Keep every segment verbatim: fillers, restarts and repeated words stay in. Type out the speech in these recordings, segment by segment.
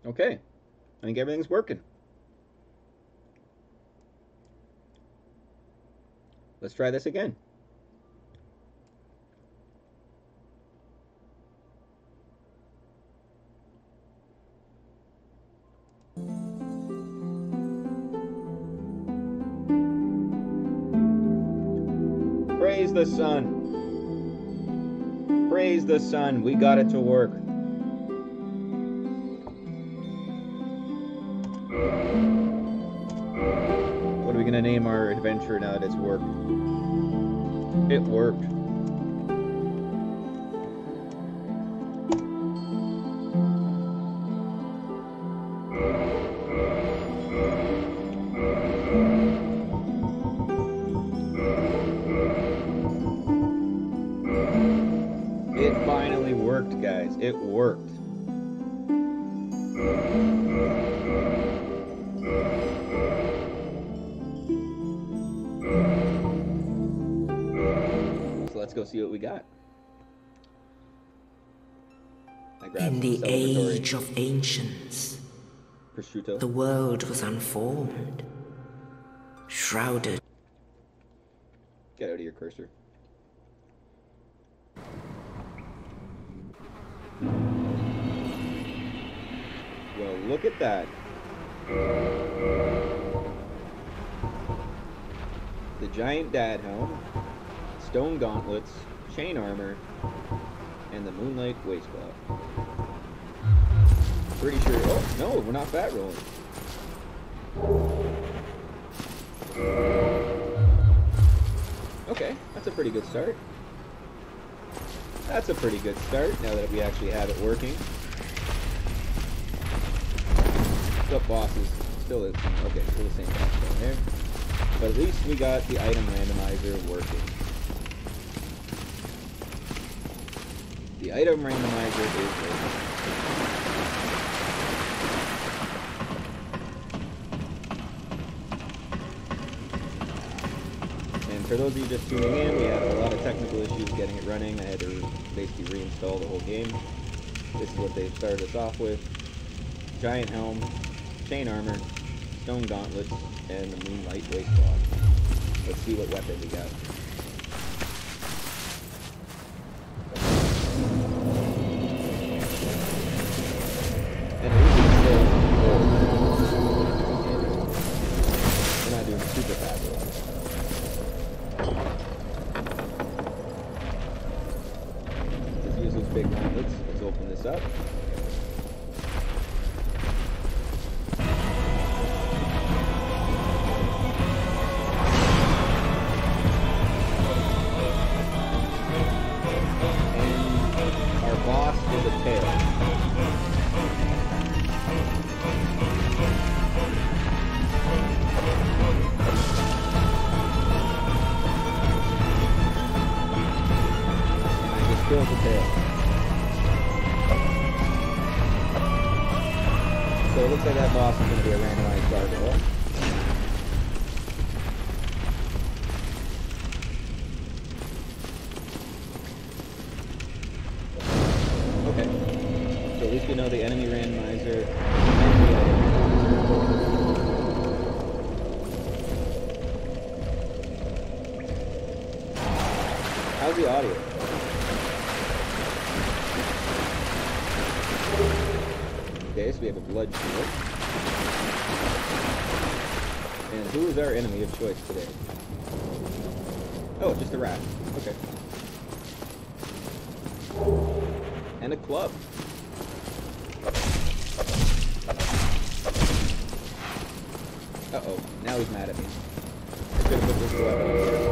Okay. I think everything's working. Let's try this again. Praise the sun. Praise the sun. We got it to work. What are we gonna name our adventure now that it's worked? It worked. It finally worked, guys. It worked. Let's go see what we got. In the age of ancients, prosciutto. The world was unformed, shrouded. Get out of your cursor. Well, look at that. The giant dad helm, stone gauntlets, chain armor, and the moonlight waistcloth. Pretty sure. Oh, no, we're not fat rolling. Okay, that's a pretty good start. That's a pretty good start now that we actually have it working. What bosses? Still is okay, still the same boss down there. But at least we got the item randomizer working. The item randomizer is working. And for those of you just tuning in, we had a lot of technical issues getting it running. I had to basically reinstall the whole game. This is what they started us off with. Giant helm, chain armor, stone gauntlets, and the moonlight waistcloth. Let's see what weapon we got. And it is still gold. We're not doing super fast. Let's use those big gauntlets. Let's open this up. Kills the tail. So it looks like that boss is going to be a randomized gargoyle. Okay. So at least we know the enemy randomizer and the item randomizer. How's the audio? Okay, so we have a blood shield. And who is our enemy of choice today? Oh, just a rat. Okay. And a club. Uh-oh, now he's mad at me. I should have put this weapon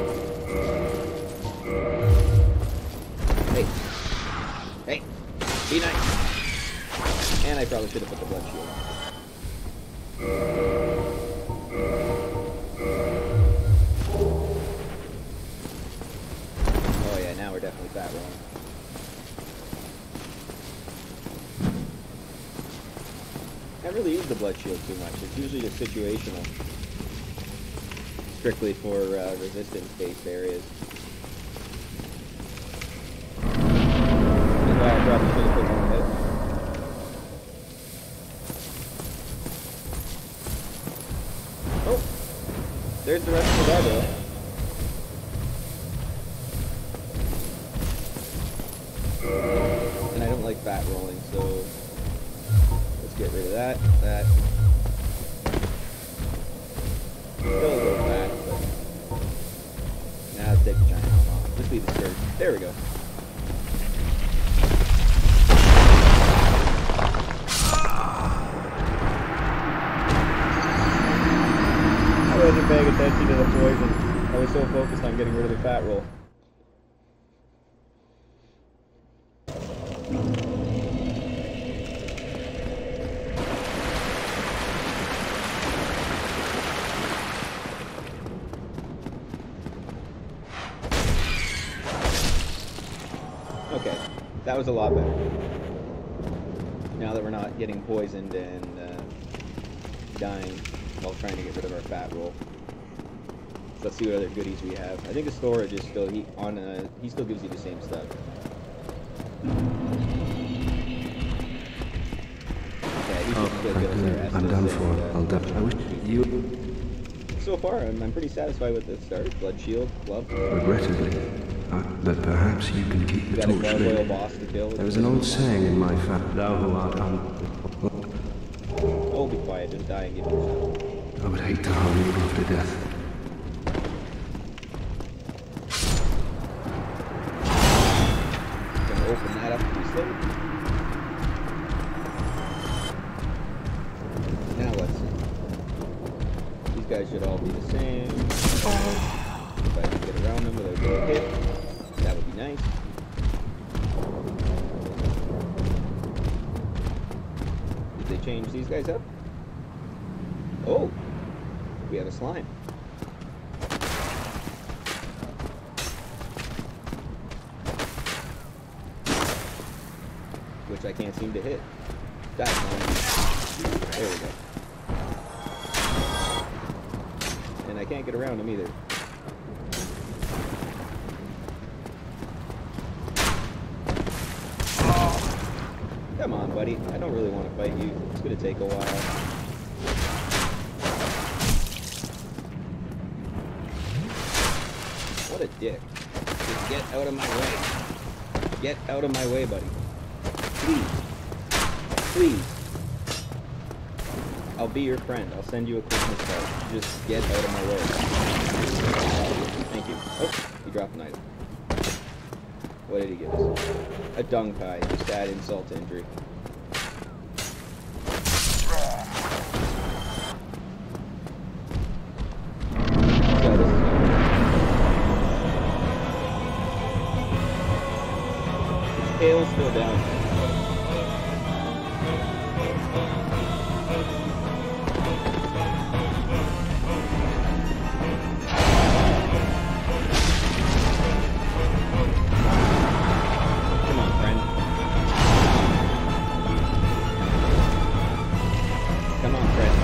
over. Hey. Hey. Be nice. And I probably should have put the blood shield on. Oh yeah, now we're definitely fat rolling. I don't really use the blood shield too much. It's usually just situational. Strictly for uh, resistance-based areas. That's why I probably should have put it on the head. Oh! There's the rest of the barbell. And I don't like fat rolling, so let's get rid of that. That. Still a little fat, but now let's take the giant helm off. Just leave the skirt. There we go. I wasn't paying attention to the poison. I was so focused on getting rid of the fat roll. Okay, that was a lot better. Now that we're not getting poisoned and uh, dying while trying to get rid of our fat roll. So let's see what other goodies we have. I think the storage is still, he on. Uh, he still gives you the same stuff. Yeah, he oh, still gives us our I'm done for. And, uh, I'll done. I wish you. So far, I'm, I'm pretty satisfied with the start. Blood shield, glove. Regrettably, uh, but perhaps you can keep the got a torch gargoyle lit. boss to kill. There is an old saying in my family: "Thou who art un." Oh, be quiet. Just die and give yourself. I would hate to harm you after death. Gonna open that up pretty slow. Now let's see. These guys should all be the same. If I can get around them without getting hit, that would be nice. Did they change these guys up? Oh, we have a slime. Which I can't seem to hit. That's slime. There we go. And I can't get around him either. Come on, buddy. I don't really want to fight you. It's going to take a while. What a dick. Just get out of my way. Get out of my way, buddy. Please. Please. I'll be your friend. I'll send you a Christmas card. Just get out of my way. Thank you. Oh, he dropped an item. What did he give us? A dung pie. Just add insult to injury. Tail's still down. Come on, friend. Come on, friend.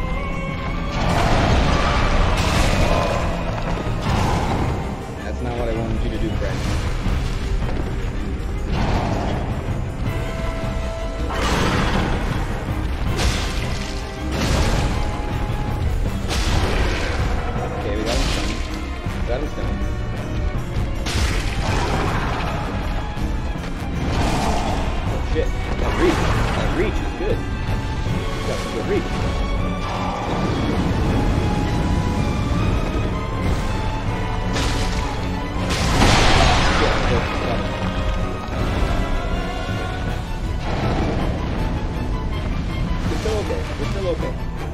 That's not what I wanted you to do, friend. That is done. Oh shit, that reach, that reach is good. You got some good reach. We're still okay, we're still okay.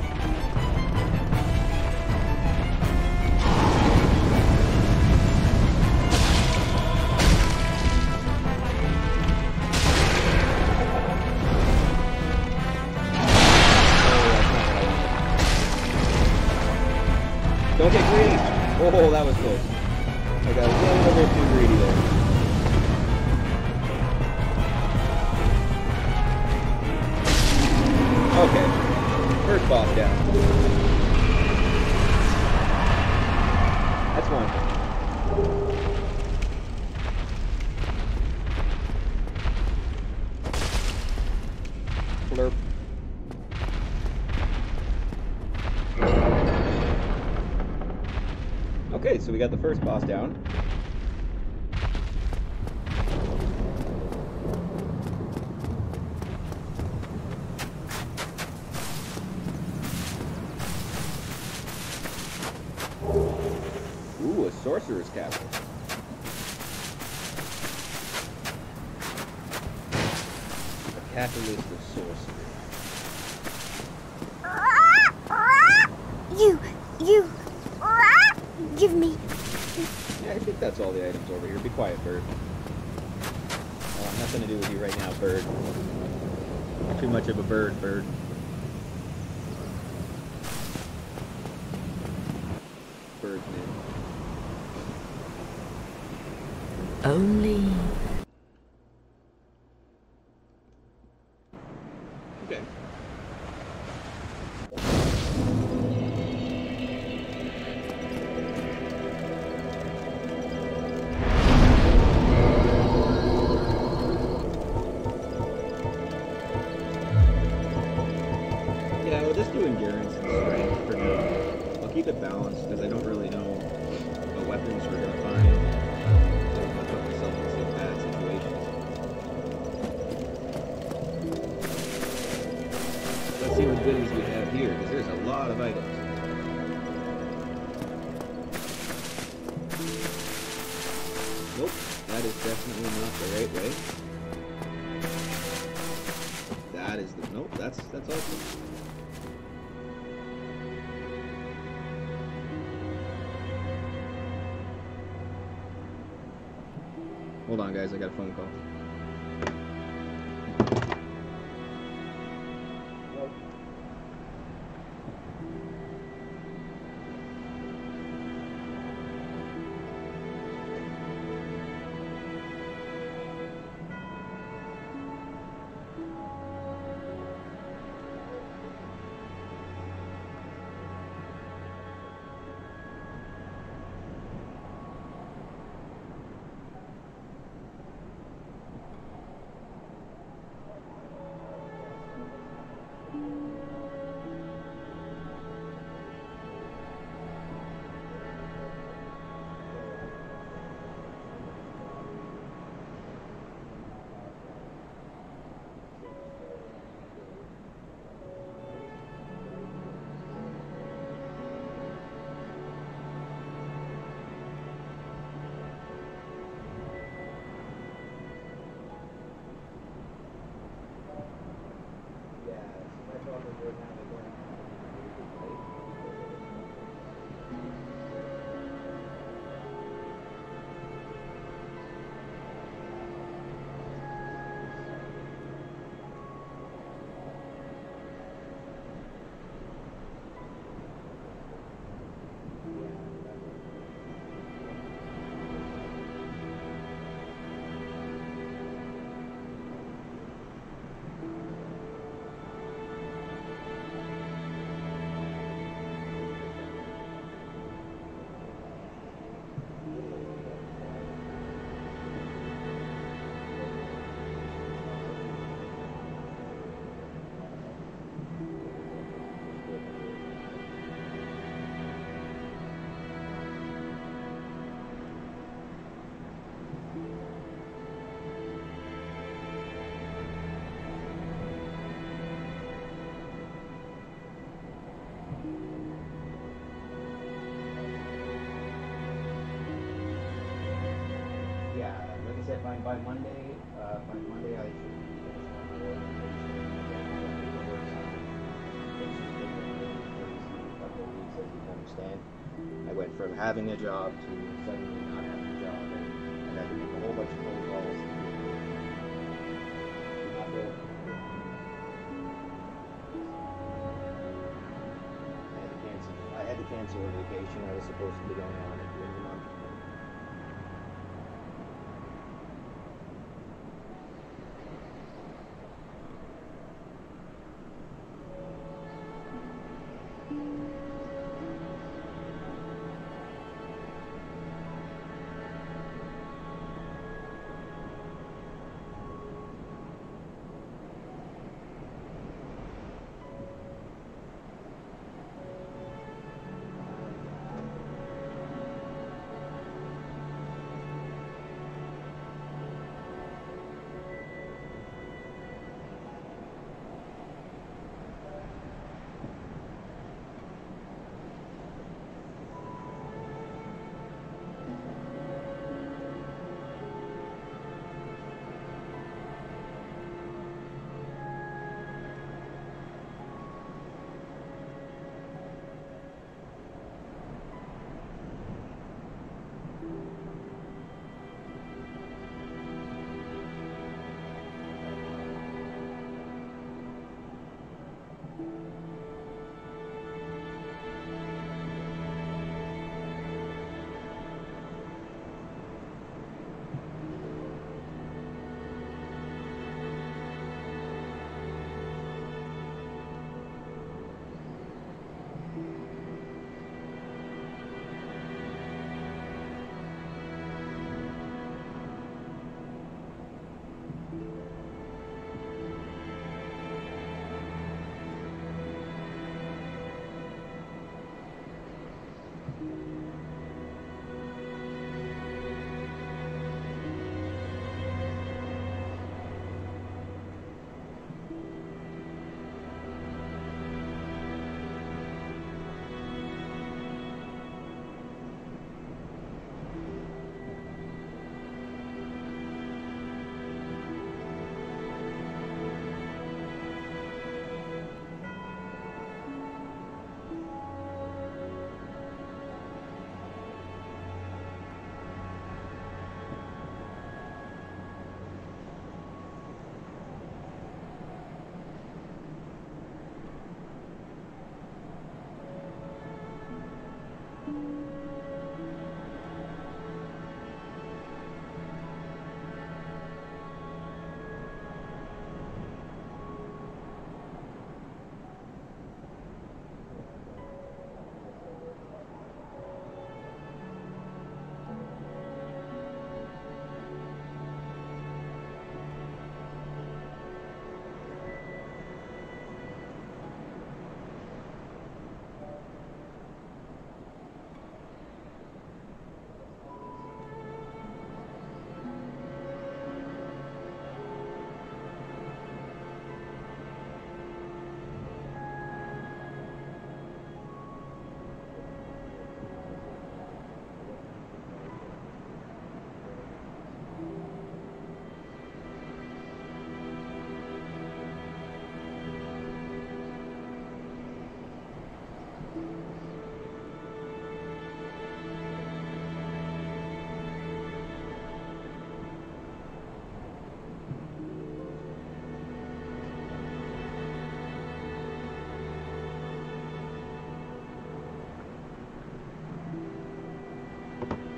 Don't get greedy! Oh, that was close. I got a little bit too greedy there. Okay. First boss down. That's one. Flurp. Okay, so we got the first boss down. Ooh, a sorcerer's castle. A catalyst of sorcery. You, you, give me. Yeah, I think that's all the items over here. Be quiet, bird. Oh, nothing to do with you right now, bird. Too much of a bird, bird. Bird's name. Only... Okay. Yeah, we'll just do endurance and strength for now. I'll keep it balanced because I don't really know what weapons we're gonna find. I don't want to put myself in some bad situations. Let's see what goodies we have here, because there's a lot of items. Nope, that is definitely not the right way. That is the nope. That's that's awesome. Hold on, guys. I got a phone call. Said by, by Monday, uh, by Monday I should finish my orientation and work on a couple of weeks, as you can understand. I went from having a job to suddenly not having a job, and, and I had to make a whole bunch of phone calls. Not the, I had to cancel. I had to cancel a vacation I was supposed to be going on at the end of the month.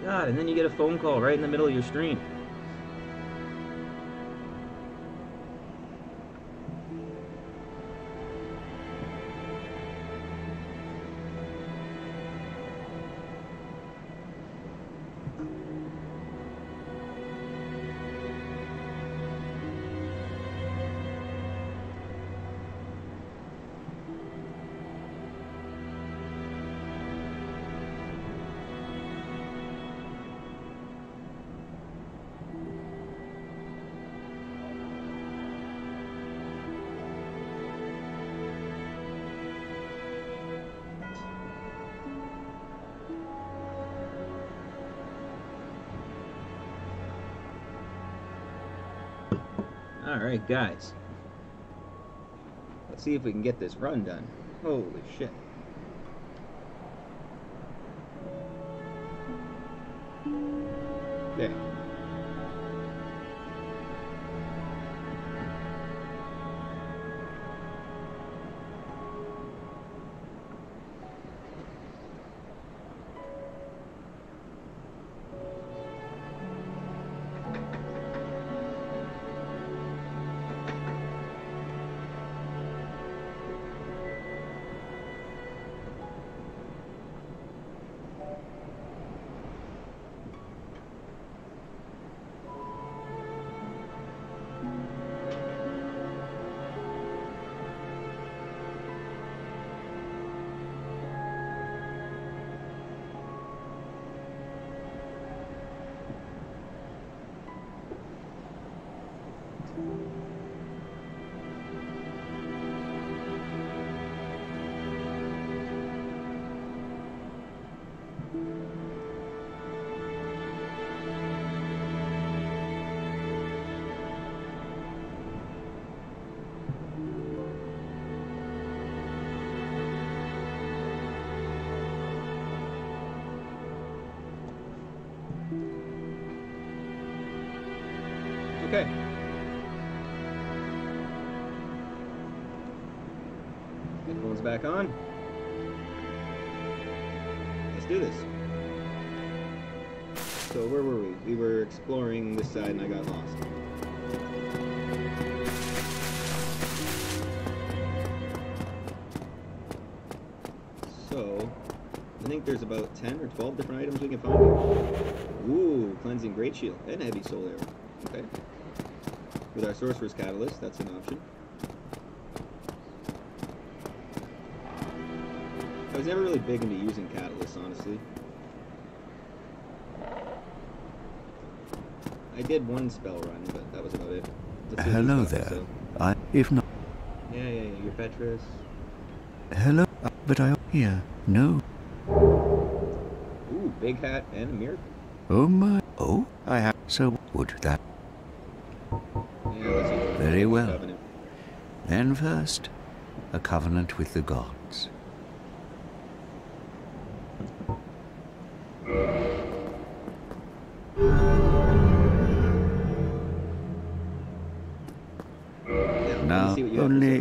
God, and then you get a phone call right in the middle of your stream. Alright, guys. Let's see if we can get this run done. Holy shit. There. Okay. Headphones back on. Let's do this. So where were we? We were exploring this side and I got lost. So, I think there's about ten or twelve different items we can find here. Ooh, cleansing great shield and heavy soul arrow. Okay. With our sorcerer's catalyst, that's an option. I was never really big into using catalysts, honestly. I did one spell run, but that was about it. Hello there. So. I, if not... Yeah, yeah, yeah, you're Petrus. Hello, but I... Here, no. Ooh, big hat and a miracle. Oh my... Oh, I have... So, would that... Yeah, let's see. Very well. Covenant. Then first, a covenant with the gods. Yeah, Now, see what you have to only... say.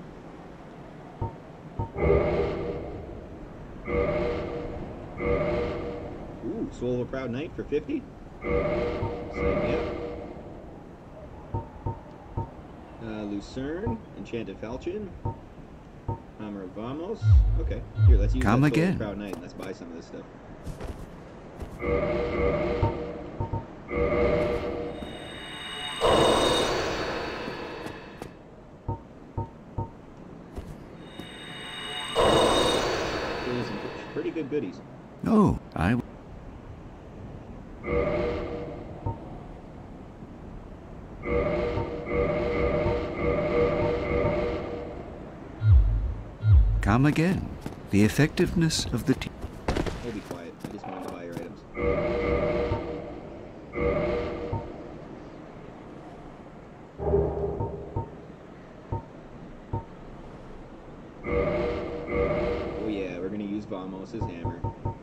Ooh, Soul of a Proud Knight for fifty? Sign me up. Uh, Lucerne, Enchanted Falchion, Hammer of Vamos. Okay, here, let's use Come that Soul again. of a Proud Knight and let's buy some of this stuff. There's some pretty good goodies. Oh, I... Come again. The effectiveness of the... T We'll be quiet. I just wanted to buy your items. Oh yeah, we're gonna use Vamos's hammer.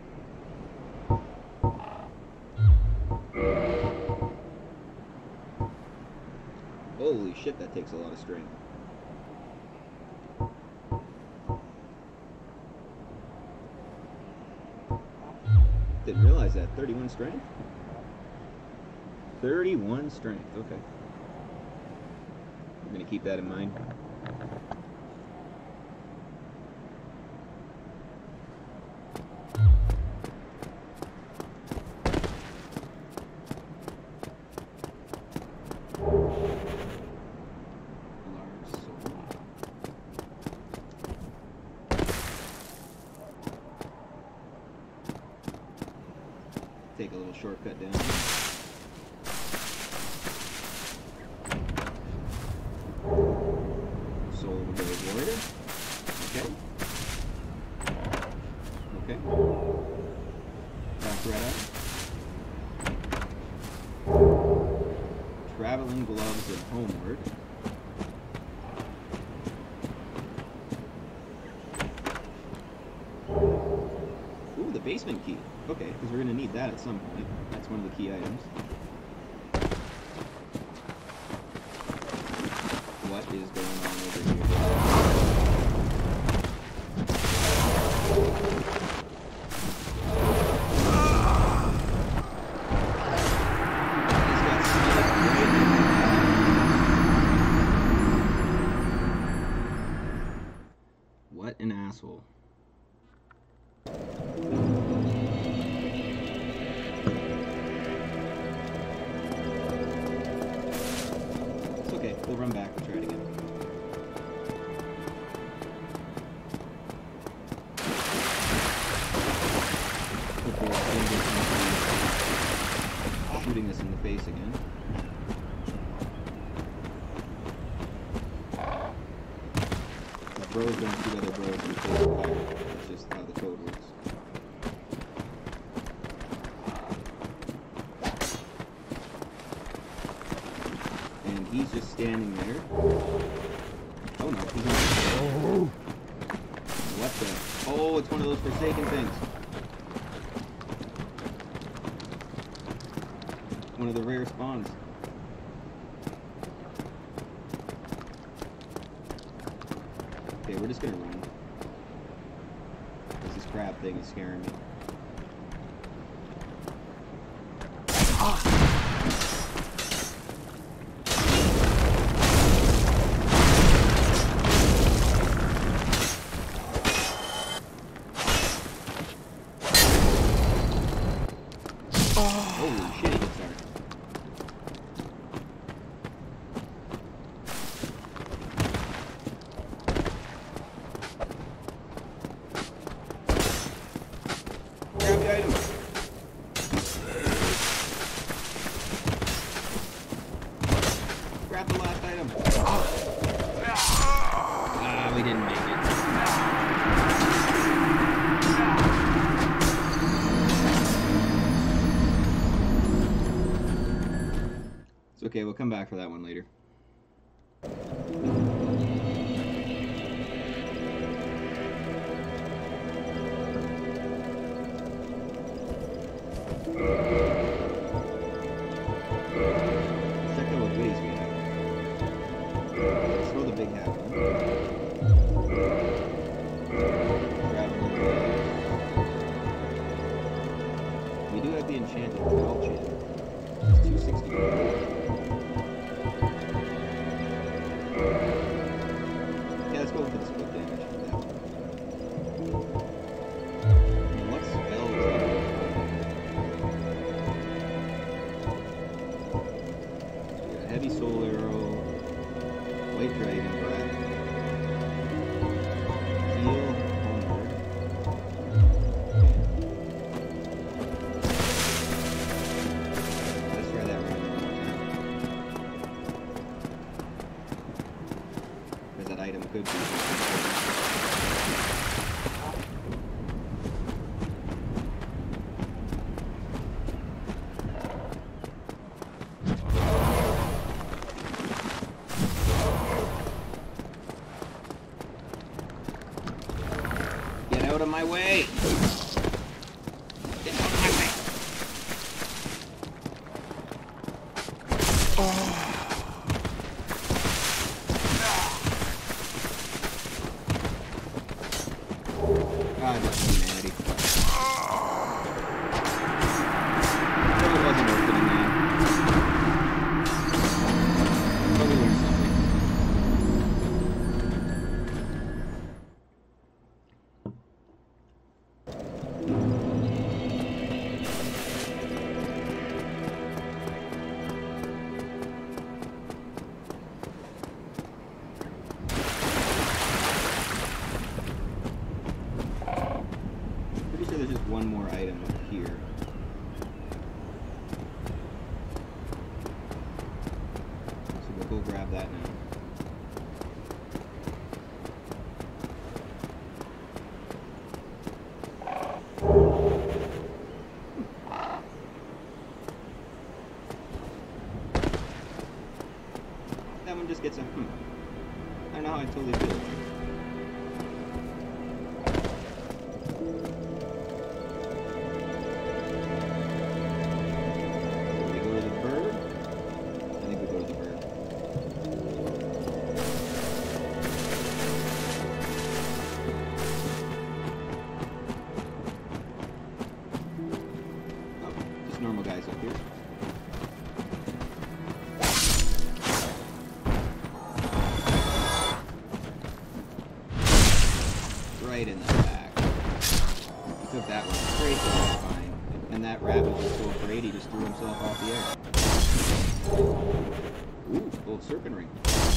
Holy shit, that takes a lot of strength. Didn't realize that. thirty-one strength? thirty-one strength, okay. I'm gonna keep that in mind. Take a little shortcut down. Soul of the Village Warrior. Okay. Okay. Back right up. Traveling Gloves and Homeward. Ooh, the basement key. Okay, because we're going to need that at some point. That's one of the key items. What is going on over here? He's got smoked right in. What an asshole. We'll run back and try it again. Hopefully we'll shooting this in the face again. The bros don't shoot other bros in the face with fire. That's just how the code works. And he's just standing there. Oh no, he's not. Oh. What the? Oh, it's one of those forsaken things. One of the rare spawns. Okay, we're just gonna run. Because this crab thing is scaring me. Oh. Holy shit, he gets hard. Grab the item. Grab the last item. Ah, we didn't make it. Okay, we'll come back for that one later. Check out what goodies we have. Let's throw the big hat on. Traveling Gloves. We do have the enchanted Call Chain. It's two sixty-four. Yeah, let's go for the split damage for that one. And what spell is that? So we got Heavy Soul Arrow, White Dragon Breath, Heal, Homeward. Let's try that right now. Because that item could be. Get out of my way! Get out of my way! Oh. God, that's humanity. one more item up here. So we'll go grab that now. That one just gets a hmm. I know how I totally feel. We go to the bird. I think we go to the bird. Oh, just normal guys up here. Right in the back. He took that one straight to the spine. And that rabbit was so afraid he just threw himself off the edge. Ooh, old serpent ring.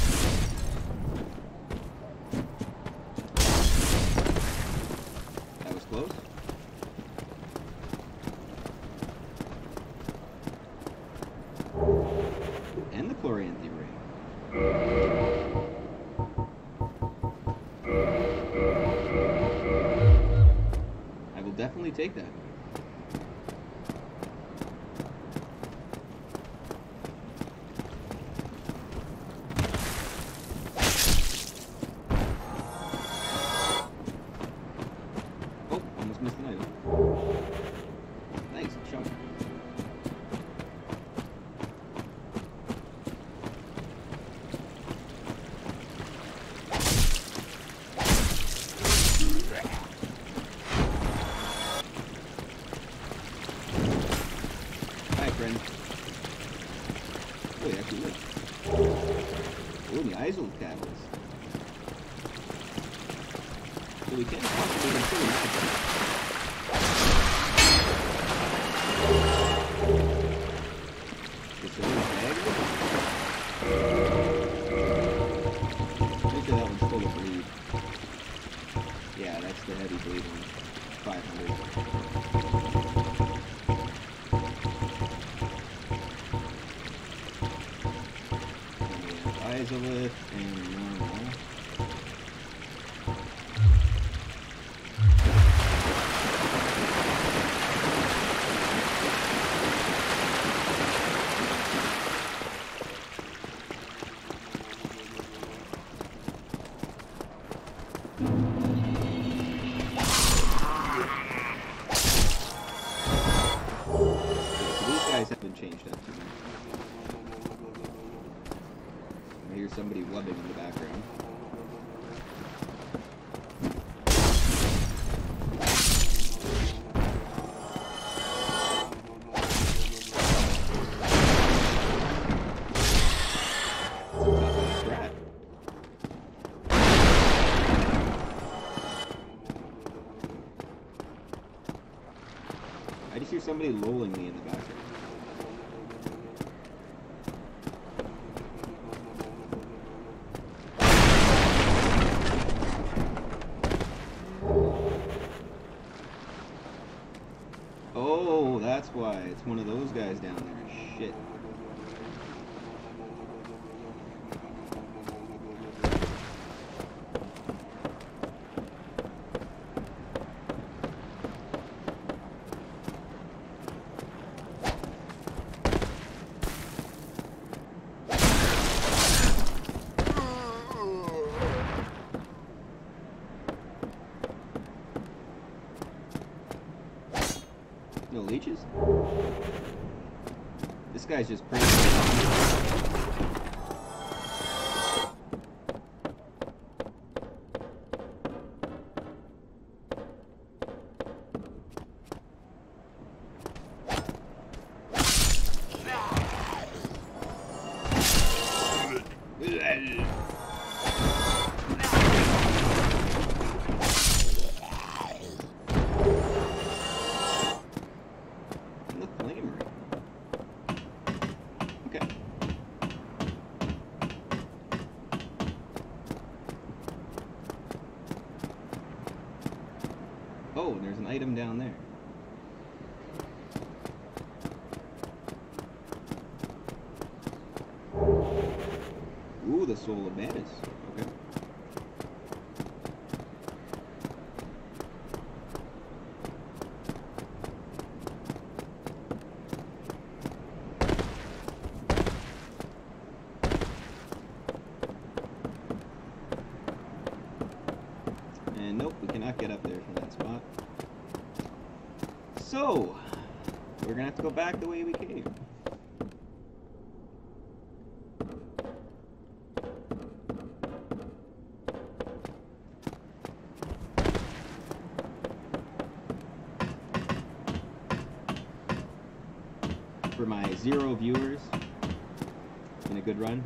That was close. And the chloranthy ring. Definitely take that. Oh, almost missed an item. Nice shot. Friend. Oh, he actually lived. Oh, the eyes will catalyst. So we can't possibly consider that. Just a little bag of it. Make sure that one's full of bleed. Yeah, that's the heavy bleed one. five hundred. Eyes of it and normal. So these guys have been changed up to me. I hear somebody wubbing in the background. Rat. I just hear somebody lolling me in the background. Oh, that's why. It's one of those guys down there. Shit. No leeches? This guy's just pretty. Oh, and there's an item down there. Oh, the soul of Manus. Okay. And nope, we cannot get up there from that spot. So, we're gonna have to go back the way we came. For my zero viewers, in a good run.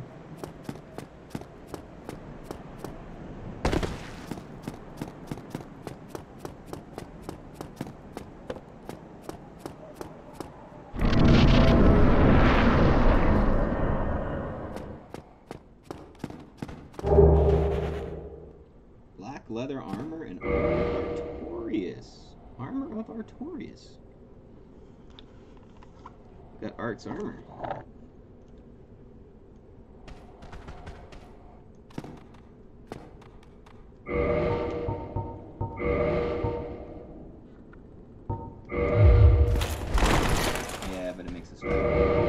Black leather armor and armor of Artorias. Armor of Artorias. Got Art's armor. Yeah, but it makes us better.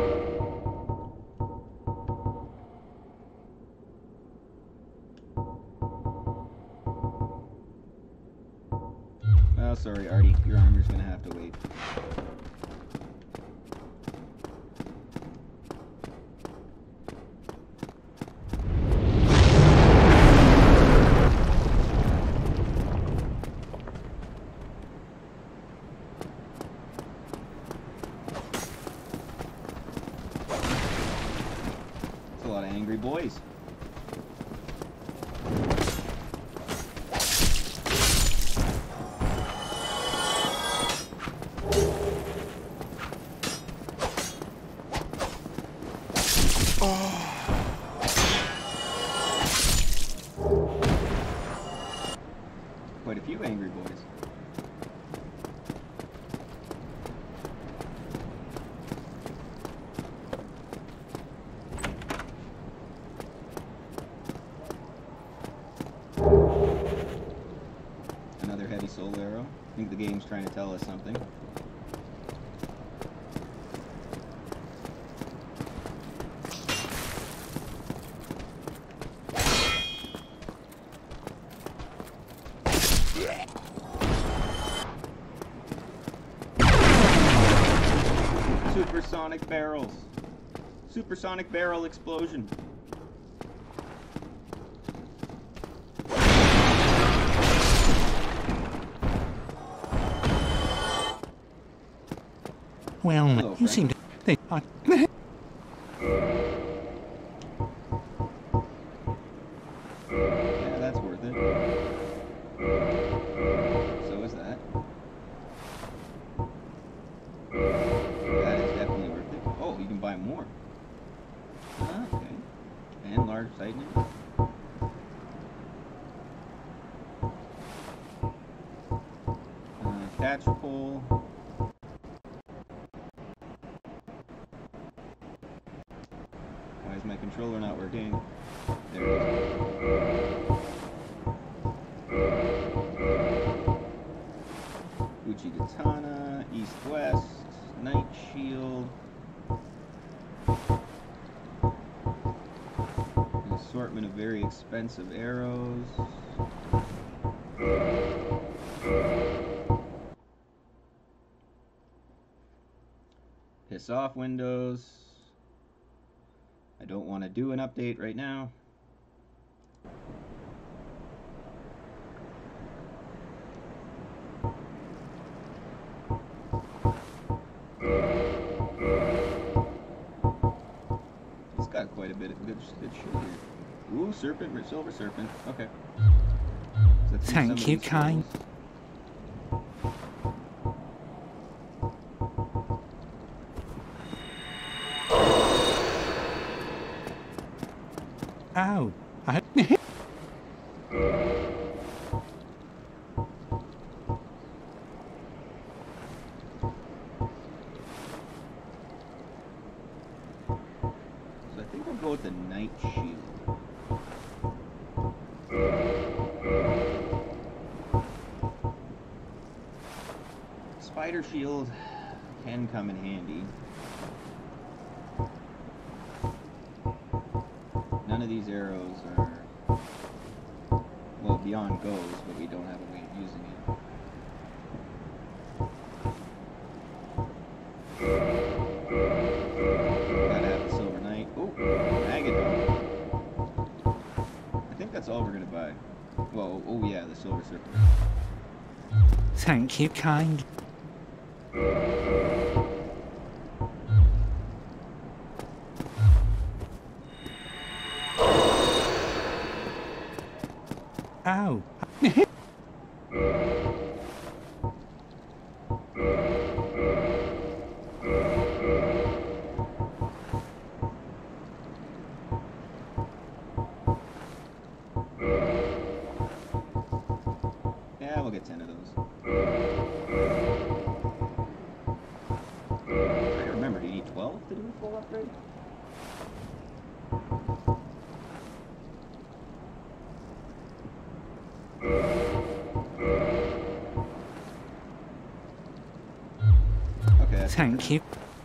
Oh, sorry, Artie. Your armor's gonna have to wait. That's a lot of angry boys. Quite a few angry boys. Another heavy soul arrow. I think the game's trying to tell us something. Supersonic barrels. Supersonic barrel explosion. Well, Hello, you friend. seem to think I... Yeah, that's worth it. So is that. That is definitely worth it. Oh, you can buy more. Ah, okay. And large tightening. Uh, catch pole. Why is my controller not working? There it is. Uchi Katana, East West, Night Shield. An assortment of very expensive arrows. Piss off windows. I don't want to do an update right now. It's got quite a bit of good, good shit here. Ooh, serpent, silver serpent. Okay. So let's see some Thank of you, these kind. scrolls. Oh, I... So I think I'll go with the Night Shield. Spider shield can come in handy. None of these arrows are, well, beyond goes, but we don't have a way of using it. Gotta have the Silver Knight. Oh, Magadon. I think that's all we're gonna buy. Well, oh yeah, the Silver Serpent. Thank you, kind. Ow. Yeah, we'll get ten of those. I remember, do you need twelve to do a full upgrade? Okay. Thank you.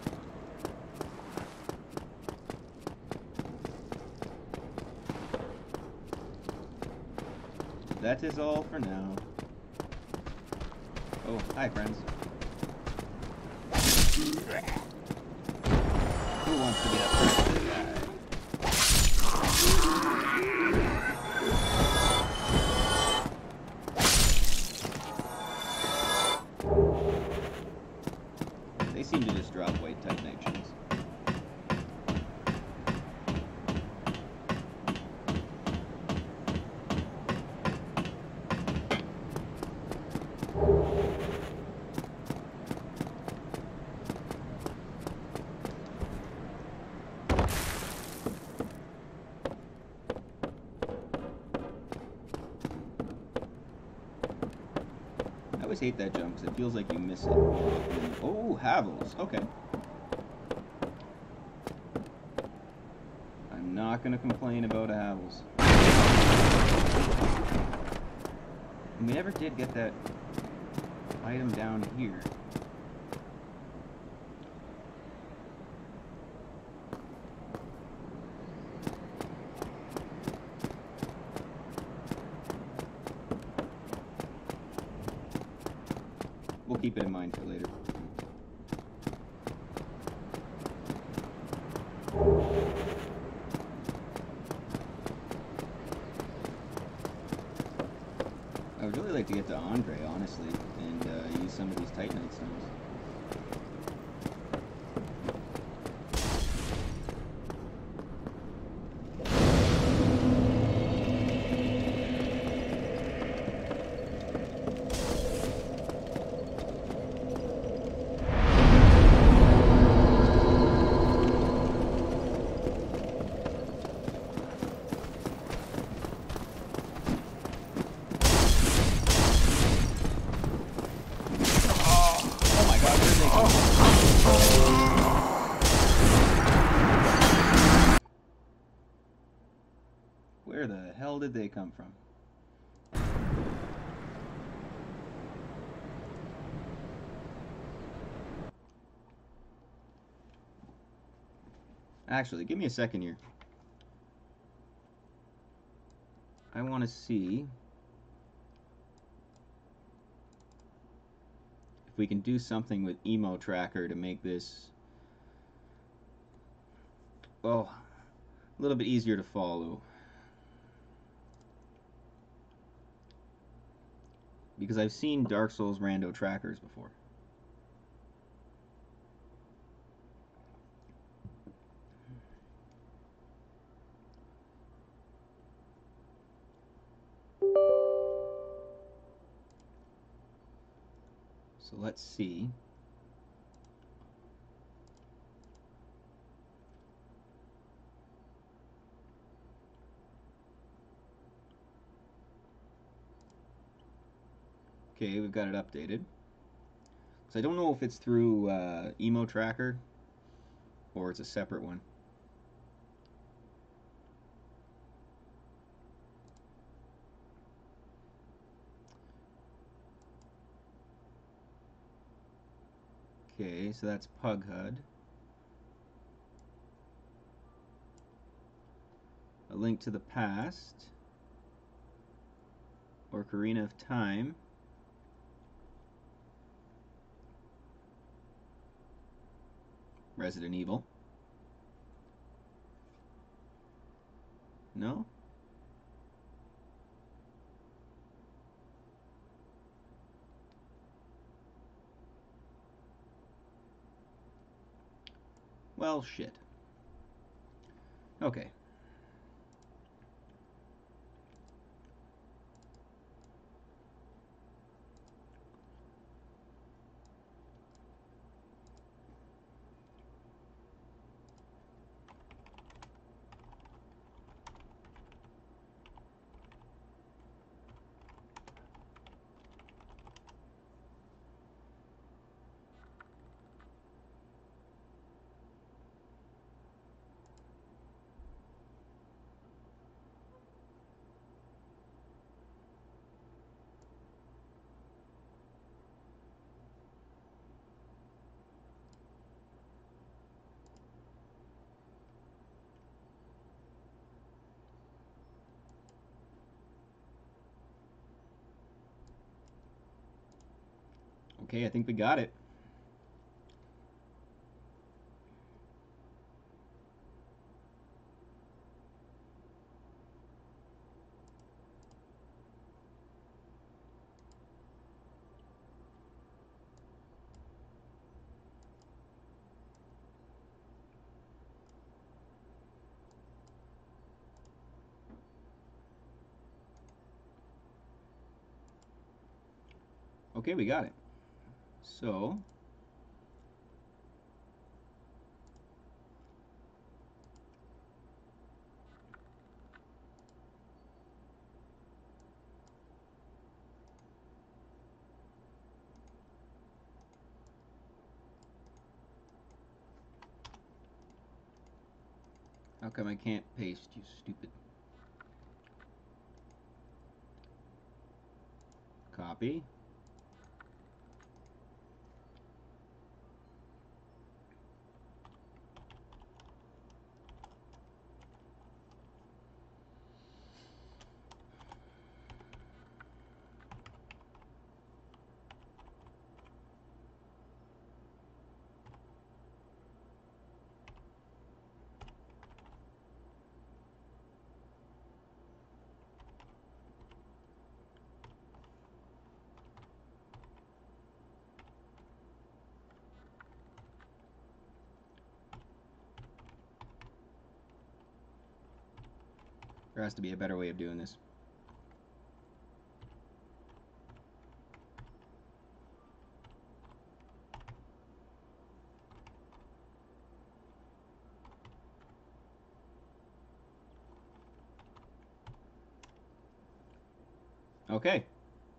That is all for now. Oh, hi friends. Who wants to get up first? They seem to just drop white Titanite shields. I always hate that jump because it feels like you miss it. Oh, Havels. Okay. I'm not going to complain about Havels. And we never did get that item down here. We'll keep it in mind for later. I would really like to get to Andre, honestly, and uh, use some of these Titanite stones. Where the hell did they come from? Actually, give me a second here. I want to see if we can do something with Emo Tracker to make this, well, a little bit easier to follow. Because I've seen Dark Souls rando trackers before. So let's see. Okay, we've got it updated. So I don't know if it's through uh, Emo Tracker or it's a separate one. Okay, so that's Pug H U D. A Link to the Past. Or Ocarina of Time. Resident Evil. No? Well, shit. Okay. Okay, I think we got it. Okay, we got it. So, how come I can't paste, you stupid? Copy. There has to be a better way of doing this. Okay.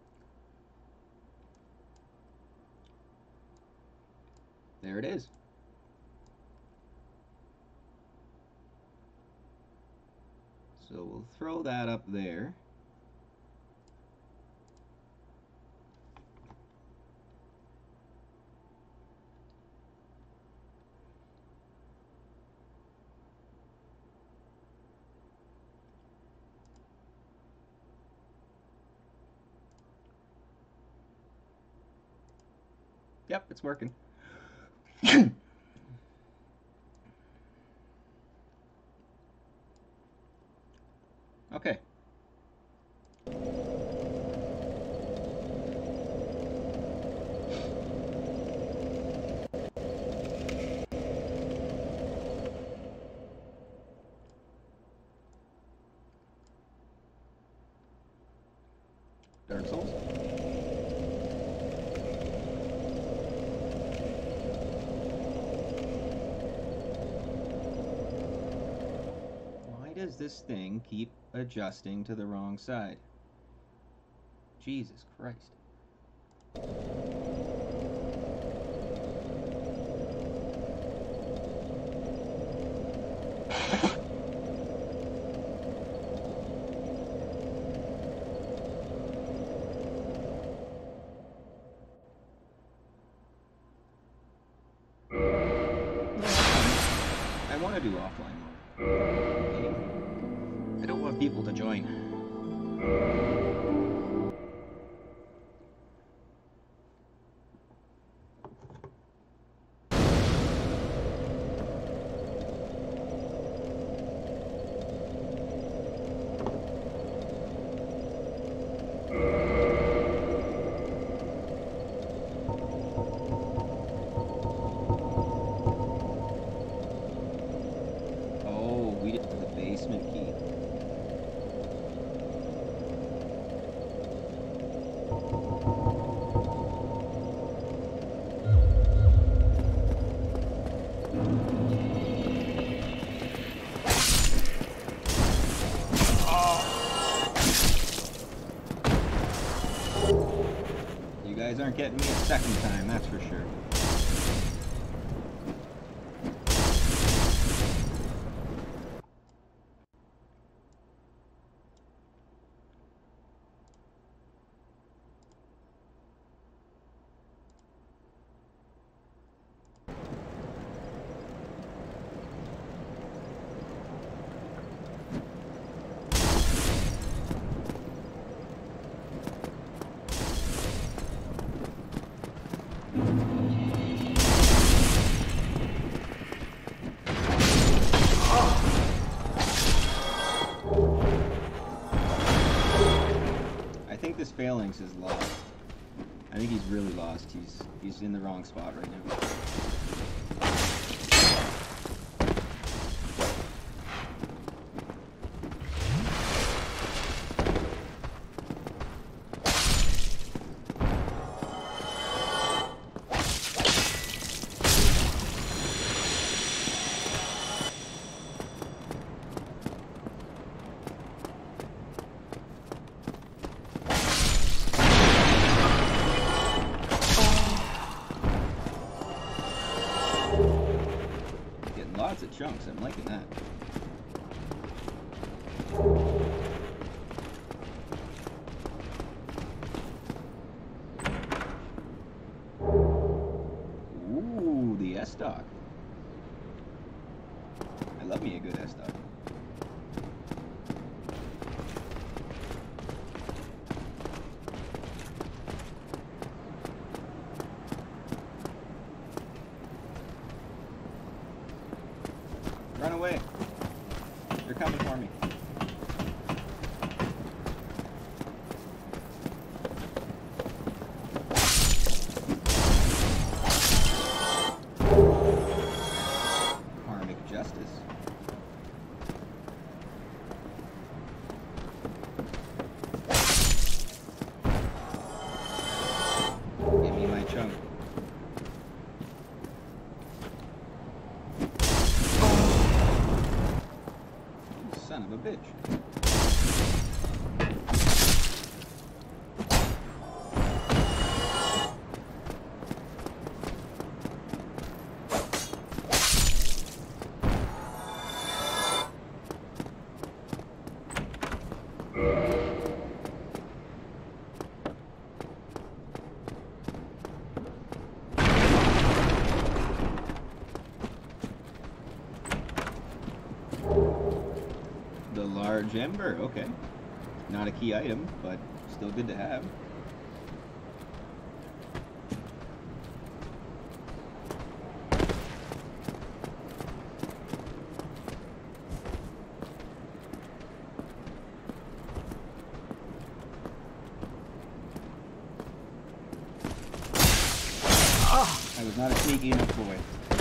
There it is. So we'll throw that up there. Yep, it's working. Okay. Dark Souls. Why does this thing keep adjusting to the wrong side? Jesus Christ. want to do offline mode. I don't want people to join. You guys aren't getting me a second time, that's for sure. Phalanx is lost. I think he's really lost. He's he's in the wrong spot right now. Lots of chunks, I'm liking that. Ooh, the S-Stock. I love me a good S-Stock. Run away. They're coming for me. Karmic justice. Give me my chunk. Son of a bitch. The large ember, okay. Not a key item, but still good to have. I was not a sneaky enough boy.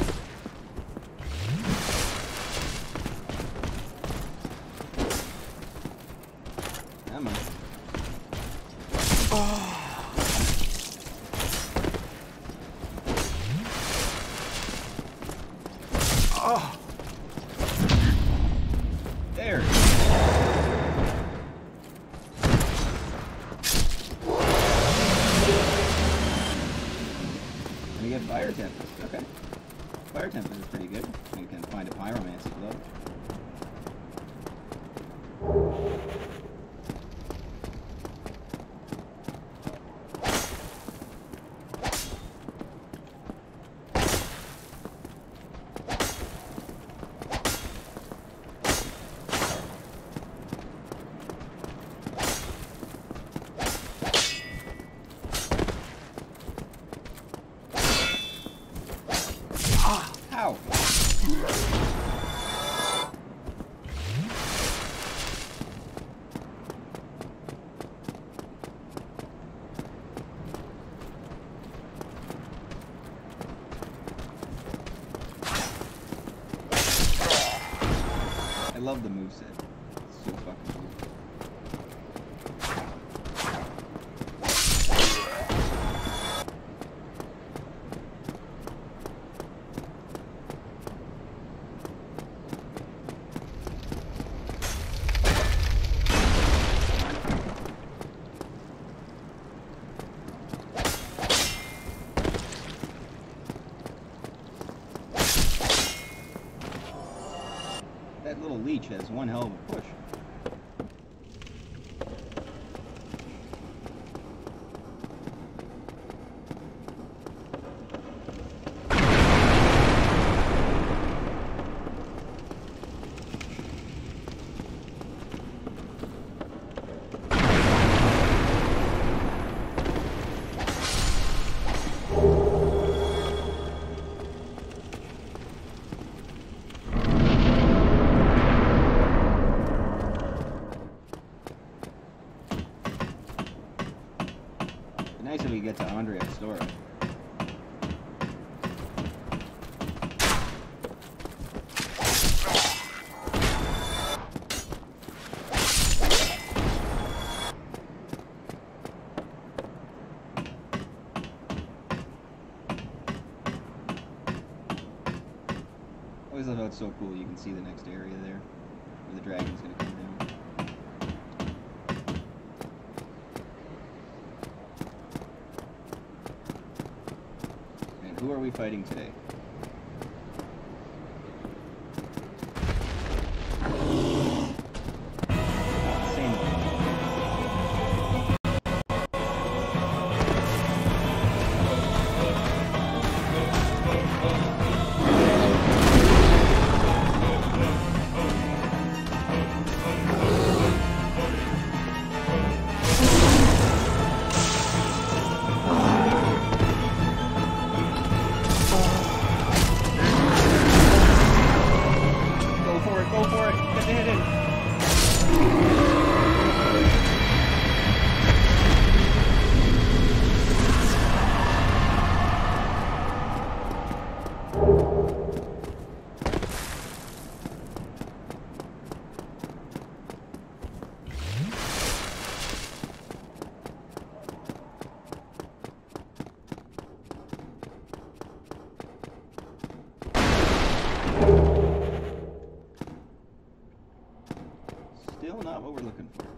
Come on. Oh. Oh. There. And you get Fire Tempest. Okay. Fire Tempest is pretty good. You can find a Pyromancy glove. love the moveset. It's so fucking cool. That little leech has one hell of a push. Nice if we get to Andre Pandora. Always love how it's so cool. You can see the next area there, where the dragon's gonna come down. Who are we fighting today? Same thing. Go for it! Get the hit in! Still not what we're looking for.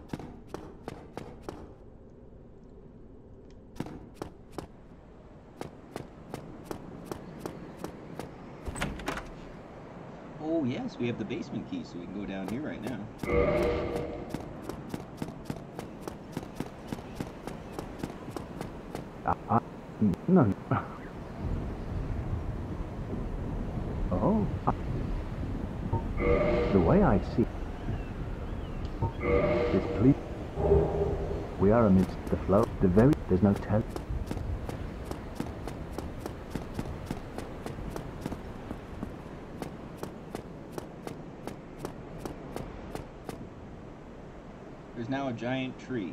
Oh yes, we have the basement key, so we can go down here right now. Uh, uh, no. Oh. Uh, the way I see is please. We are amidst the flow. The very there's no tell. There's now a giant tree.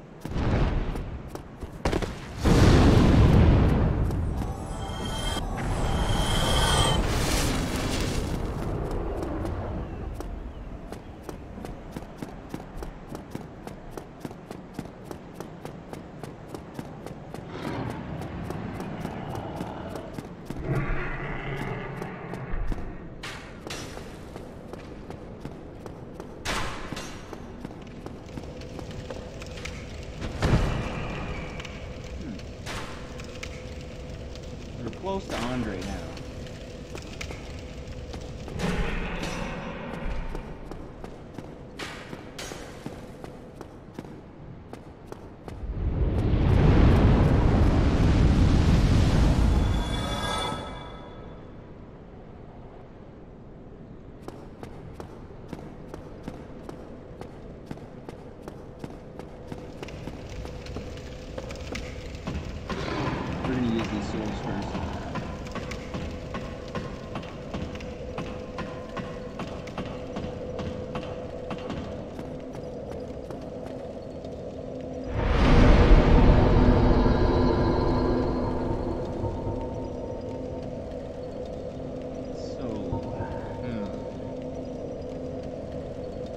We're close to Andre now. We're gonna use these souls first. So, hmm.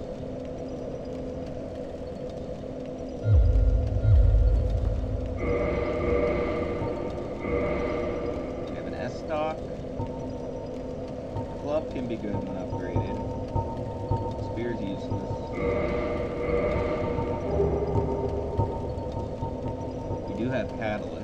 can be good when upgraded. Spear's useless. We do have catalysts.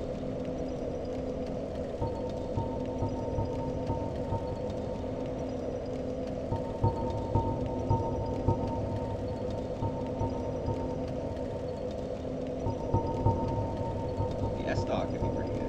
The S-Stock could be pretty good.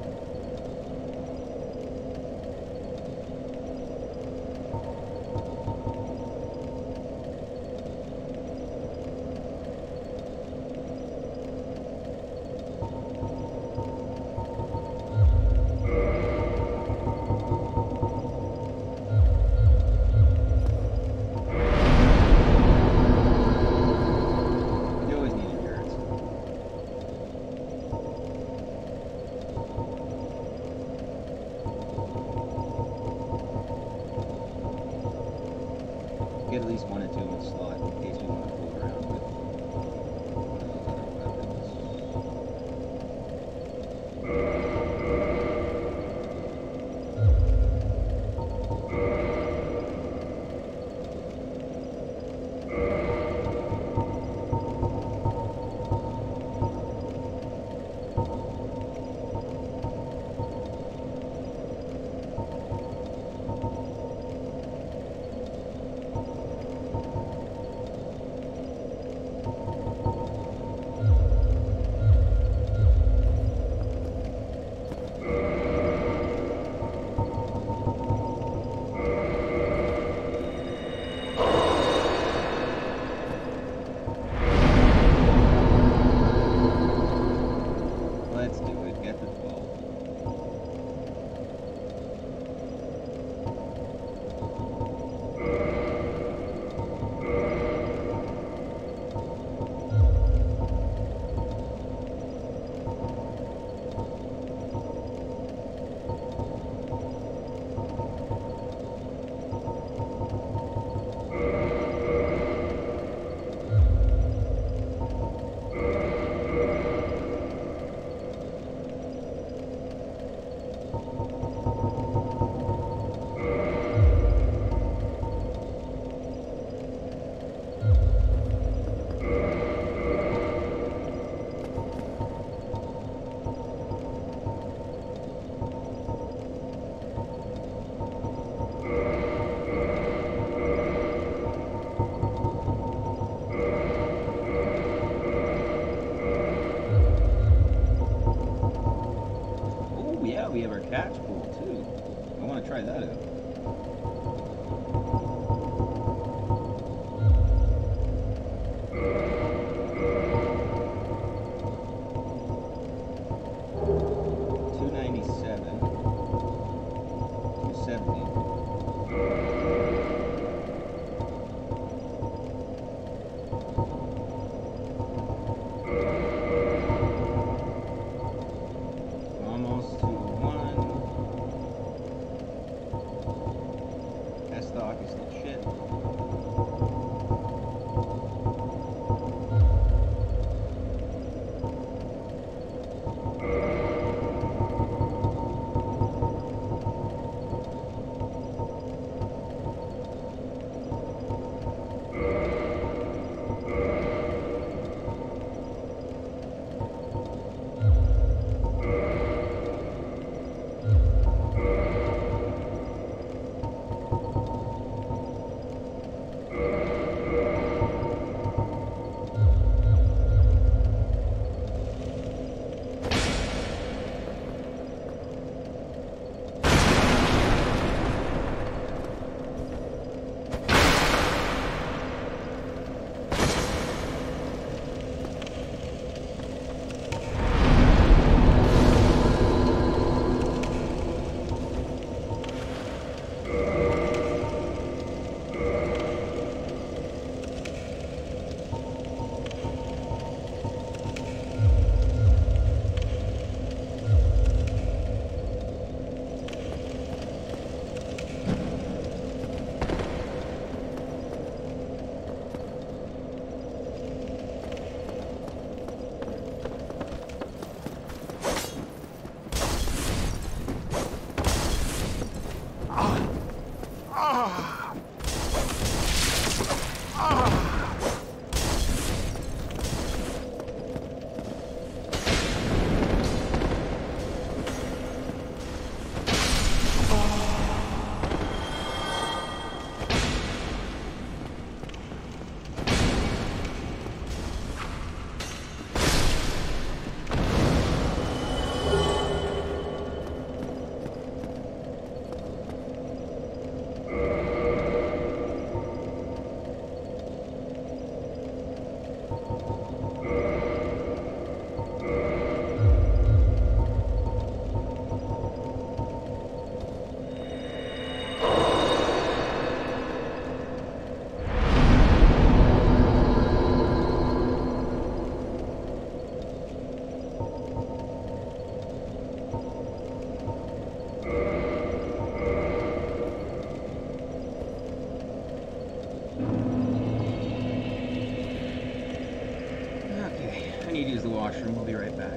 You always need endurance. Get at least one or two in the slot in case we want to fool around with one of those other weapons. Let's do it. Get the twelve. Oh yeah, we have our catch pool too. I want to try that out. Two ninety-seven. Two seventy. Almost to one. S-Stock is still shit. Okay, I need to use the washroom. We'll be right back.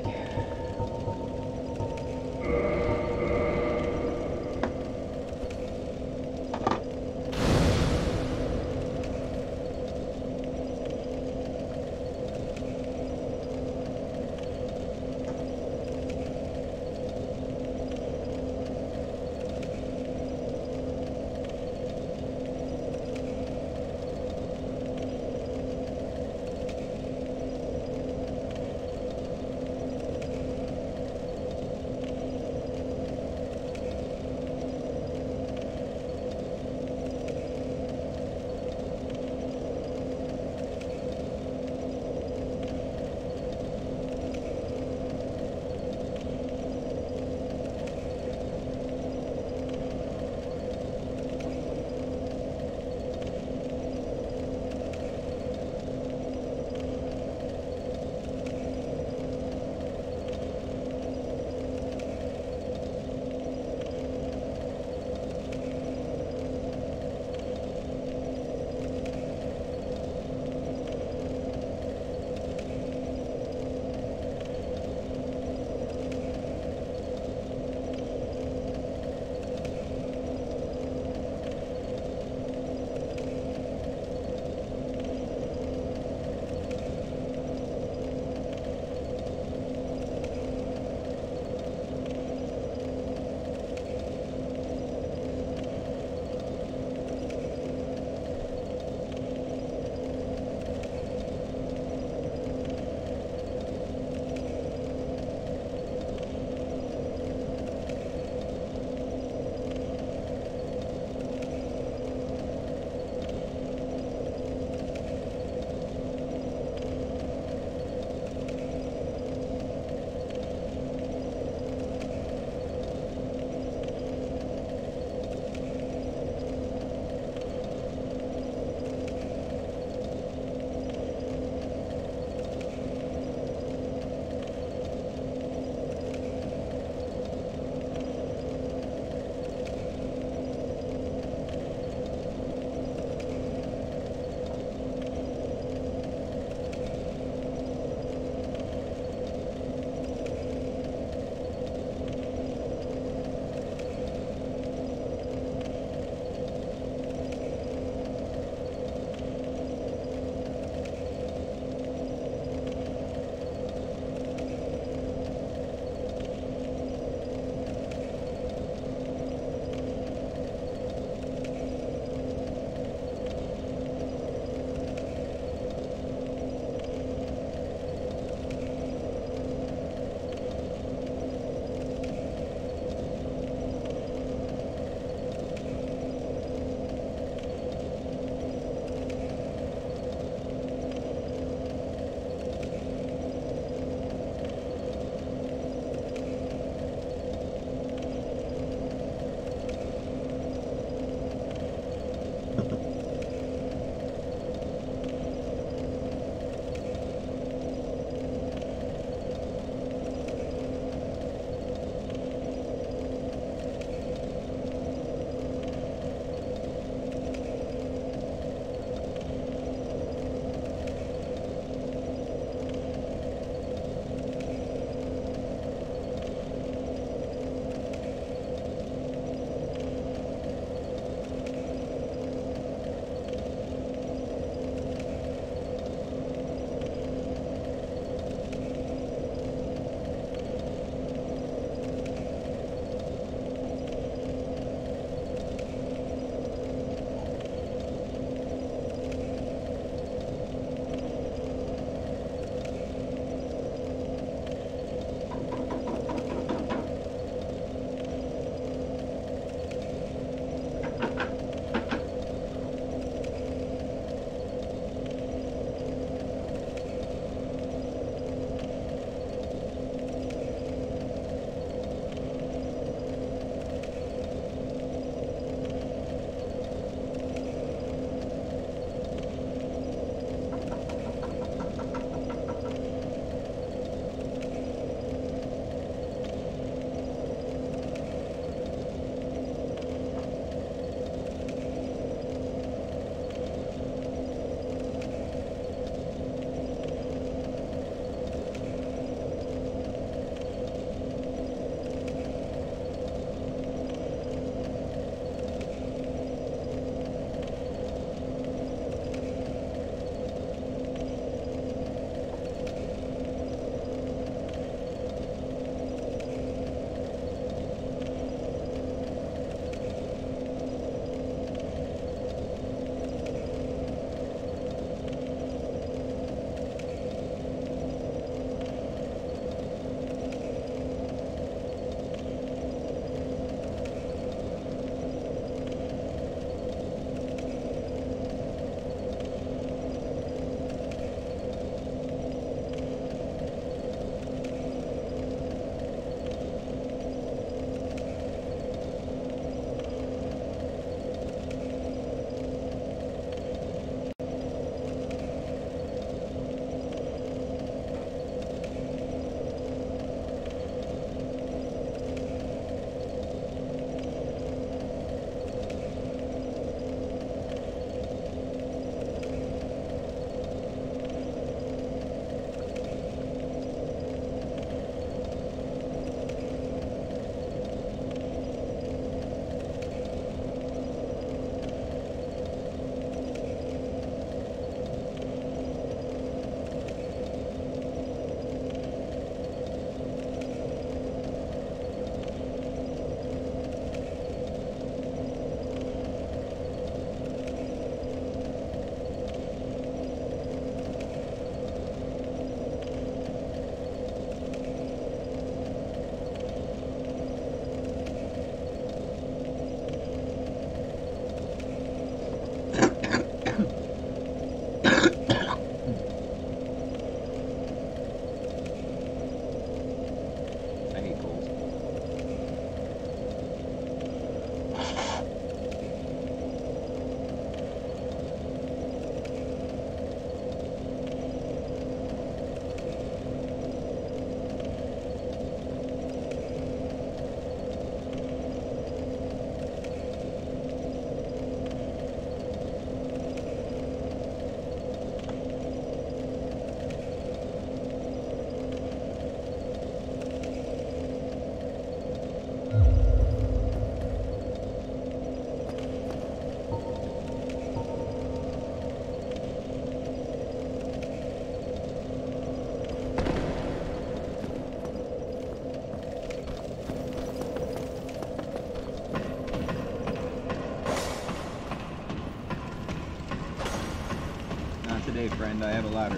day, friend. I have a ladder.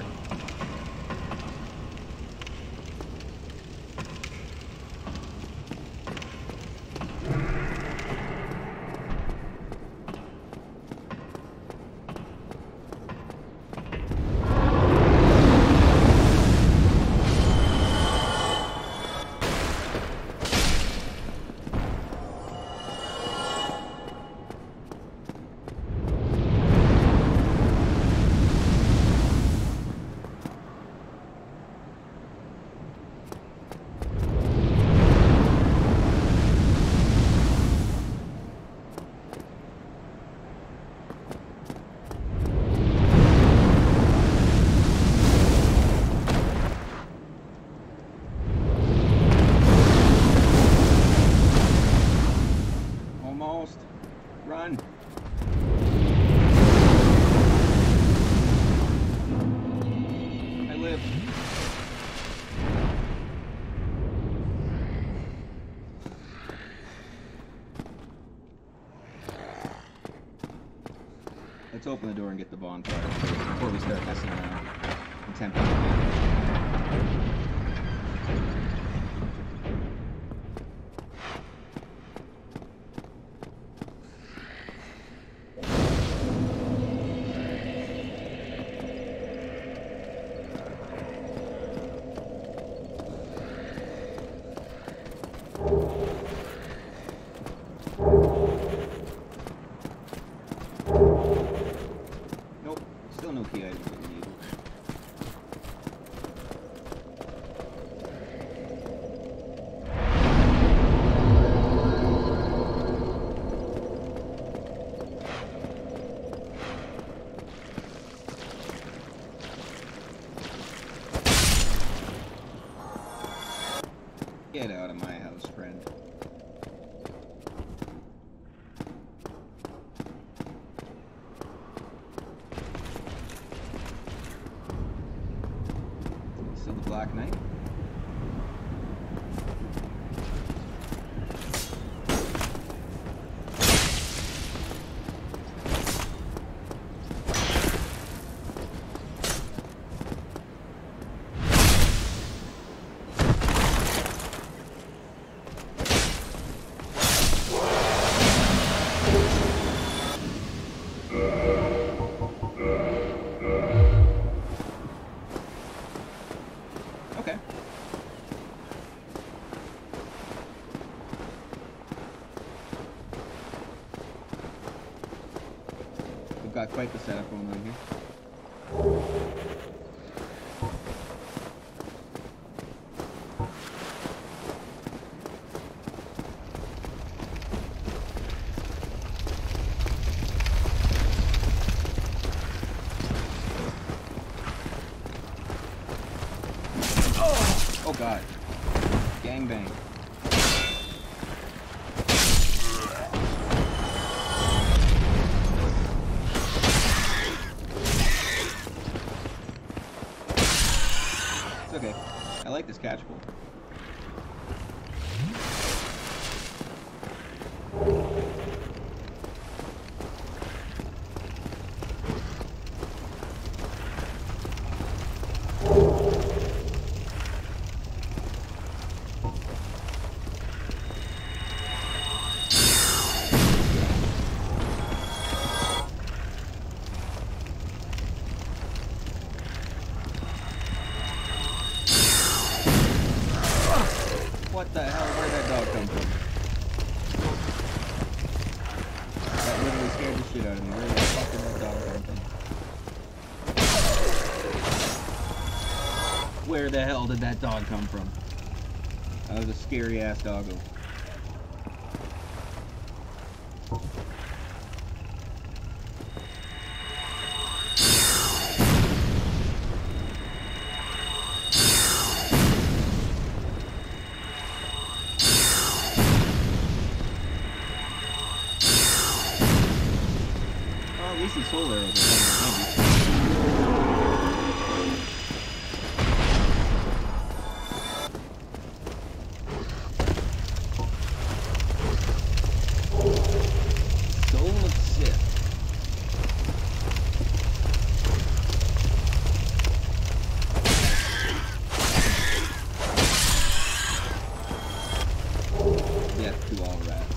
Run! I live. Let's open the door and get the bonfire before we start messing around and tempting it. Nope, still no key items that we need. Get out of my house, friend. Still the Black Knight. Okay. We've got quite the setup going on here. Oh god. Gangbang. It's okay. I like this catchpole. What the hell? Where'd that dog come from? That literally scared the shit out of me. Where the fuck did that dog come from? Where the hell did that dog come from? That was a scary ass doggo. At least these soul arrows are kind of handy. Soul of Sith. death to all rats.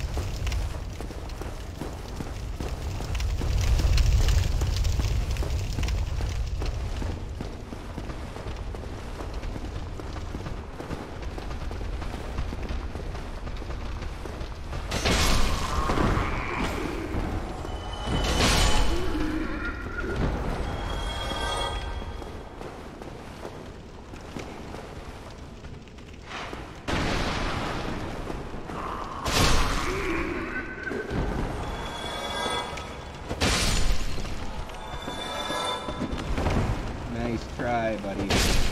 Nice try, buddy.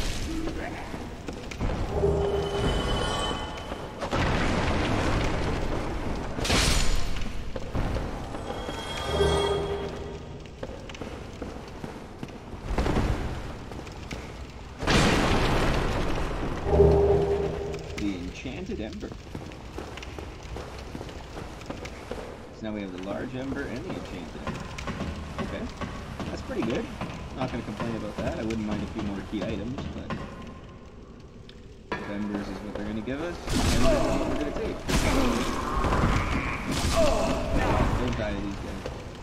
The enchanted ember. So now we have the large ember and the enchanted ember. Okay, that's pretty good. Not going to complain about that. I wouldn't mind a few more key items, but if embers is what they're going to give us, embers is what we're going to take. Don't die to these guys.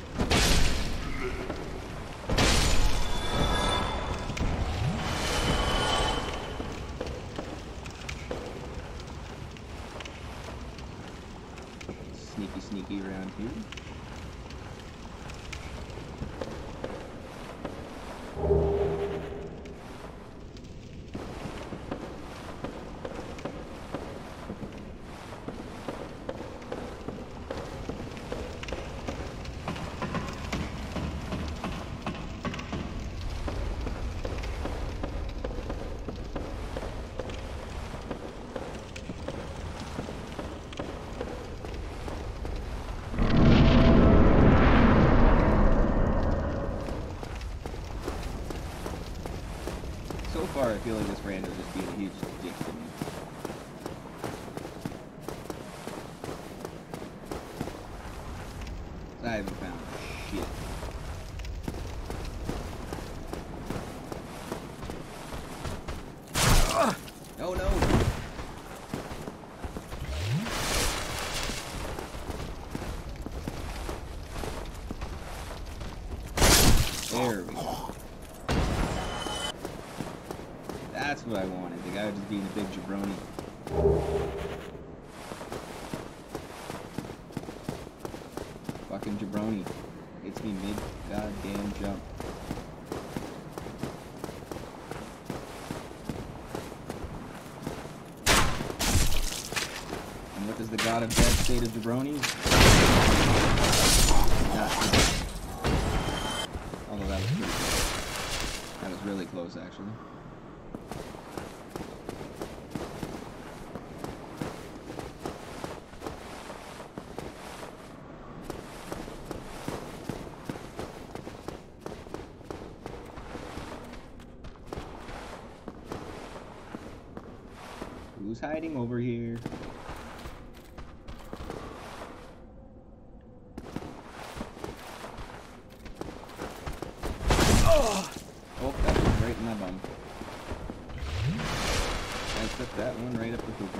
Sneaky, sneaky around here. So far, I feel like this rando just being a huge dick to me. I haven't found shit. No, no! There we go. That's what I wanted. The guy just being a big jabroni. Fucking jabroni. Hits me mid goddamn jump. And what does the god of death say to jabroni? Not good. Although that was pretty close. That was really close, actually. Who's hiding over here? Oh, oh, that was right in my bum. I took that one right up the pooper.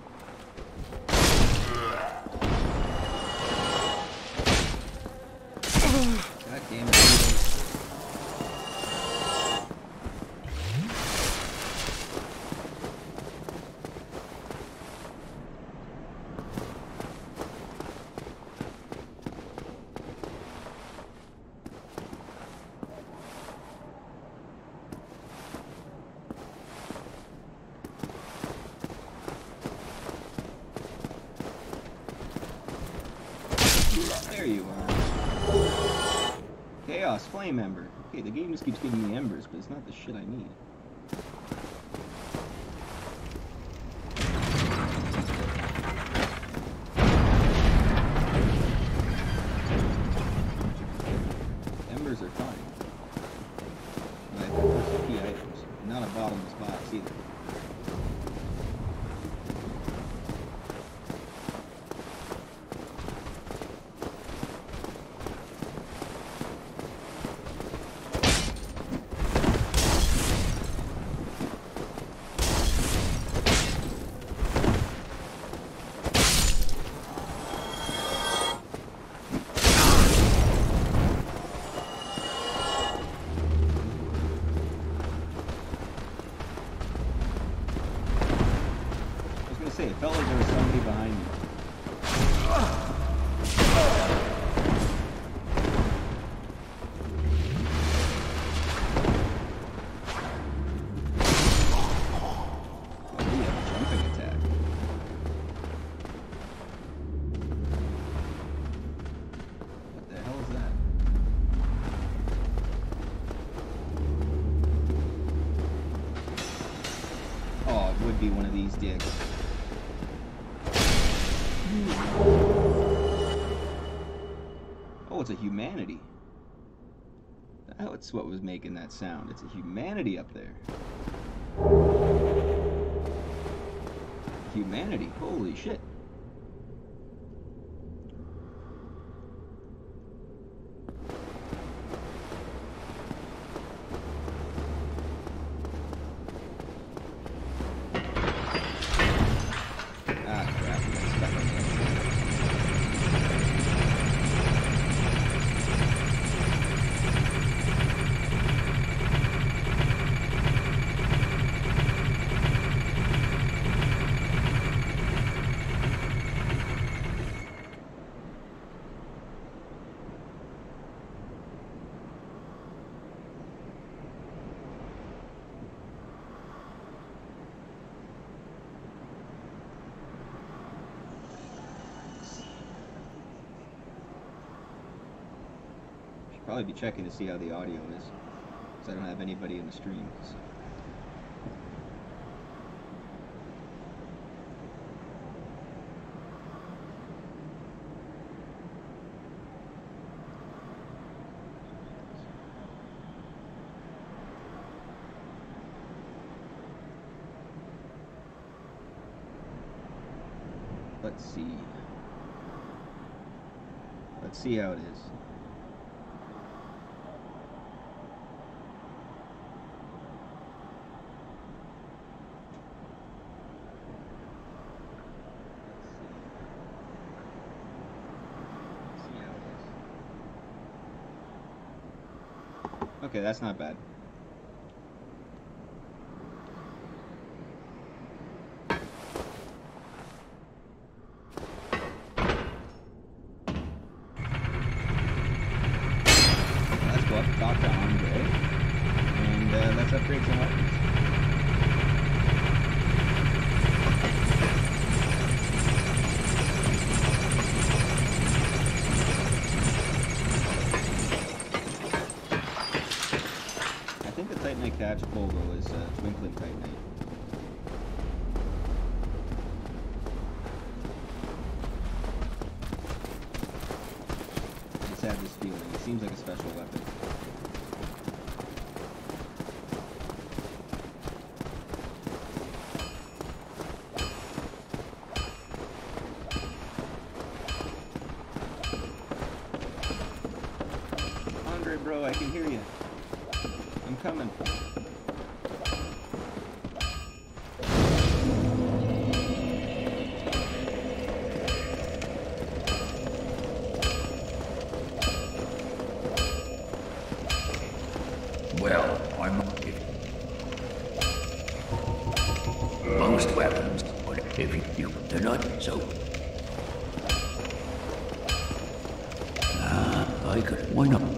God damn it. There you are. Chaos Flame Ember. Okay, the game just keeps giving me embers, but it's not the shit I need. Embers are fine. But I think there's key items. Not a bottomless box either. be one of these digs. Oh, it's a humanity. That's what was making that sound. It's a humanity up there. Humanity. Holy shit. Probably be checking to see how the audio is, because I don't have anybody in the stream. So. Let's see. Let's see how it is. Okay, that's not bad. Let's go up, talk to Andre, and uh, let's upgrade some weapons. Catch Polo is uh, Twinkling Titanite. I just have this feeling. It seems like a special weapon. Andre, bro, I can hear you. I'm coming. Well, I'm most weapons, but if you they're not so. Ah, I could why not?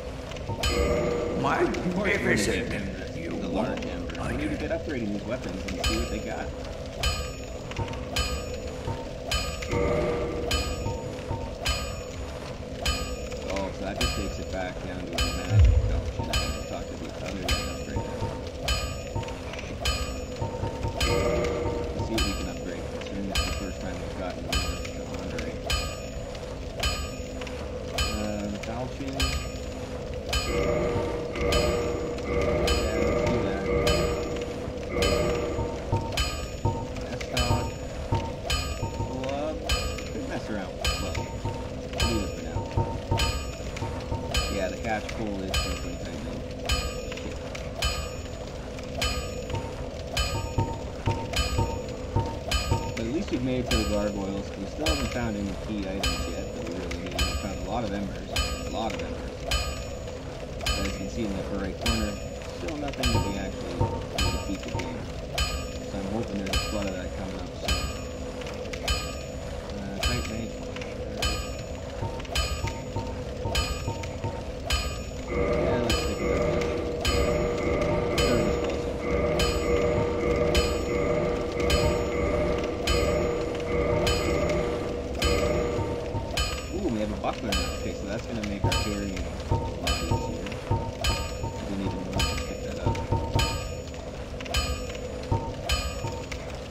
My magnificent. You the large ember. I need to get upgrading these weapons and see what they got. Oh, so that just takes it back down to a magic option. I have to talk to the other guy and upgrade that. Let's see what we can upgrade. Considering this is the first time we've gotten the Andre. Uh, Falchion. Catch pull is something I know. But at least we've made it to the gargoyles. We still haven't found any key items yet that we really need. We found a lot of embers. A lot of embers. As you can see in the upper right corner, still nothing that we actually need to beat the game. So I'm hoping there's a flood of that coming up soon. Uh, Titanite. Okay, so that's going to make our carrying a lot easier. We need to pick that up.